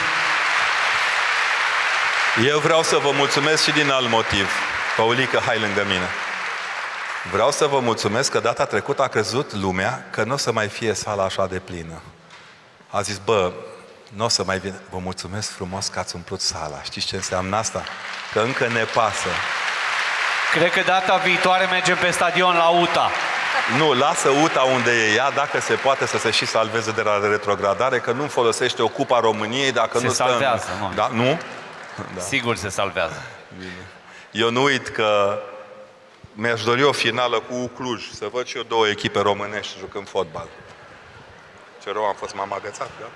Eu vreau să vă mulțumesc și din alt motiv. Paulică, hai lângă mine. Vreau să vă mulțumesc că data trecută a crezut lumea că nu o să mai fie sala așa de plină. A zis, bă, nu o să mai vin. Vă mulțumesc frumos că ați umplut sala. Știți ce înseamnă asta? Că încă ne pasă. Cred că data viitoare mergem pe stadion la U T A. Nu, lasă U T A unde e ea, dacă se poate să se și salveze de la retrogradare, că nu folosește o Cupa României dacă se nu stă... Se salvează, în... nu? Da, nu? Da. Sigur se salvează. Bine. Eu nu uit că mi-aș dori o finală cu Cluj, să văd și eu două echipe românești jucând fotbal. Ce rău am fost, m-am agățat, gata?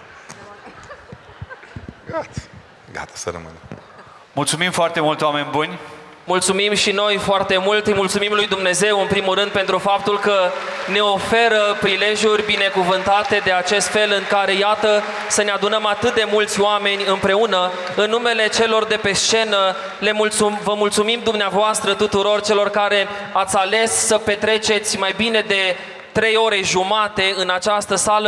Gata, gata, să rămână. Mulțumim foarte mult, oameni buni! Mulțumim și noi foarte mult, îi mulțumim lui Dumnezeu în primul rând pentru faptul că ne oferă prilejuri binecuvântate de acest fel în care, iată, să ne adunăm atât de mulți oameni împreună. În numele celor de pe scenă, le mulțum, vă mulțumim dumneavoastră tuturor celor care ați ales să petreceți mai bine de trei ore jumate în această sală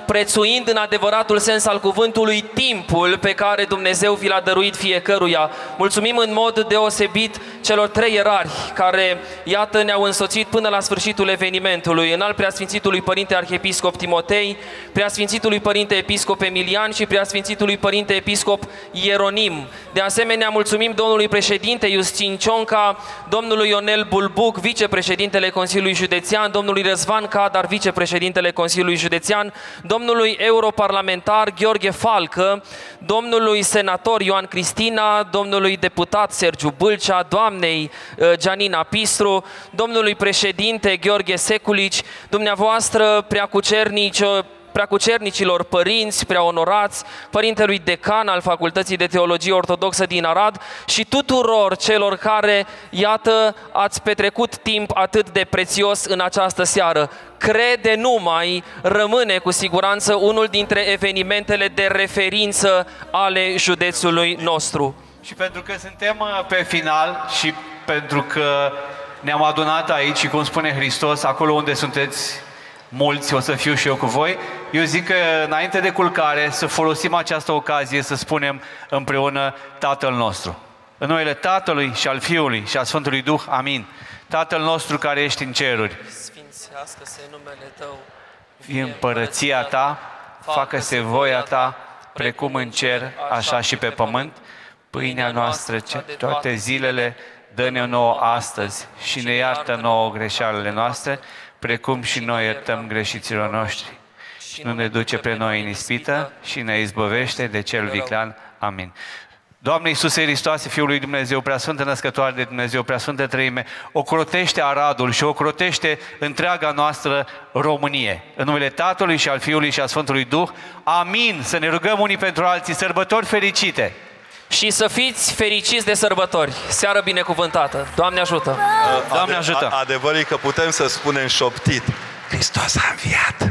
prețuind în adevăratul sens al cuvântului timpul pe care Dumnezeu vi l-a dăruit fiecăruia. Mulțumim în mod deosebit celor trei ierarhi care, iată, ne-au însoțit până la sfârșitul evenimentului. Înalt Preasfințitului Părinte Arhiepiscop Timotei, Preasfințitului Părinte Episcop Emilian și Preasfințitului Părinte Episcop Ieronim. De asemenea, mulțumim domnului președinte Iustin Cionca, domnului Ionel Bulbuc, vicepreședintele Consiliului Județean, domnului Răzvan Cadar, vicepreședintele Consiliului Județean, domnului europarlamentar Gheorghe Falcă, domnului senator Ioan Cristina, domnului deputat Sergiu Bâlcea, doamnei Gianina Pistru, domnului președinte Gheorghe Seculici, dumneavoastră preacucernici, preacucernicilor părinți, preaonorați, părintelui decan al Facultății de Teologie Ortodoxă din Arad și tuturor celor care, iată, ați petrecut timp atât de prețios în această seară. Crede numai, rămâne cu siguranță unul dintre evenimentele de referință ale județului nostru. Și pentru că suntem pe final și pentru că ne-am adunat aici și, cum spune Hristos, acolo unde sunteți mulți, o să fiu și eu cu voi, eu zic că înainte de culcare să folosim această ocazie să spunem împreună Tatăl nostru. În numele Tatălui și al Fiului și al Sfântului Duh, amin. Tatăl nostru care ești în ceruri, sfințească-se numele Tău, vie împărăția Ta, facă-se voia Ta, precum în cer, așa și pe pământ. Pâinea noastră toate zilele, dă-ne nouă astăzi și ne iartă nouă greșelile noastre, precum și noi iertăm greșiților noștri. Și nu ne duce pe noi în ispită și ne izbăvește de cel viclean. Amin. Doamne Iisuse Hristoase, Fiul lui Dumnezeu, Preasfântă Născătoare de Dumnezeu, Preasfântă Treime, ocrotește Aradul și ocrotește întreaga noastră Românie. În numele Tatălui și al Fiului și al Sfântului Duh. Amin. Să ne rugăm unii pentru alții. Sărbători fericite! Și să fiți fericiți de sărbători. Seară binecuvântată. Doamne ajută! Doamne ajută! Adevărul e că putem să spunem șoptit: Hristos a înviat!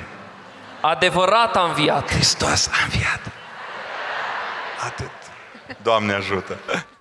Adevărat a înviat! Hristos a înviat! Atât. Doamne ajută!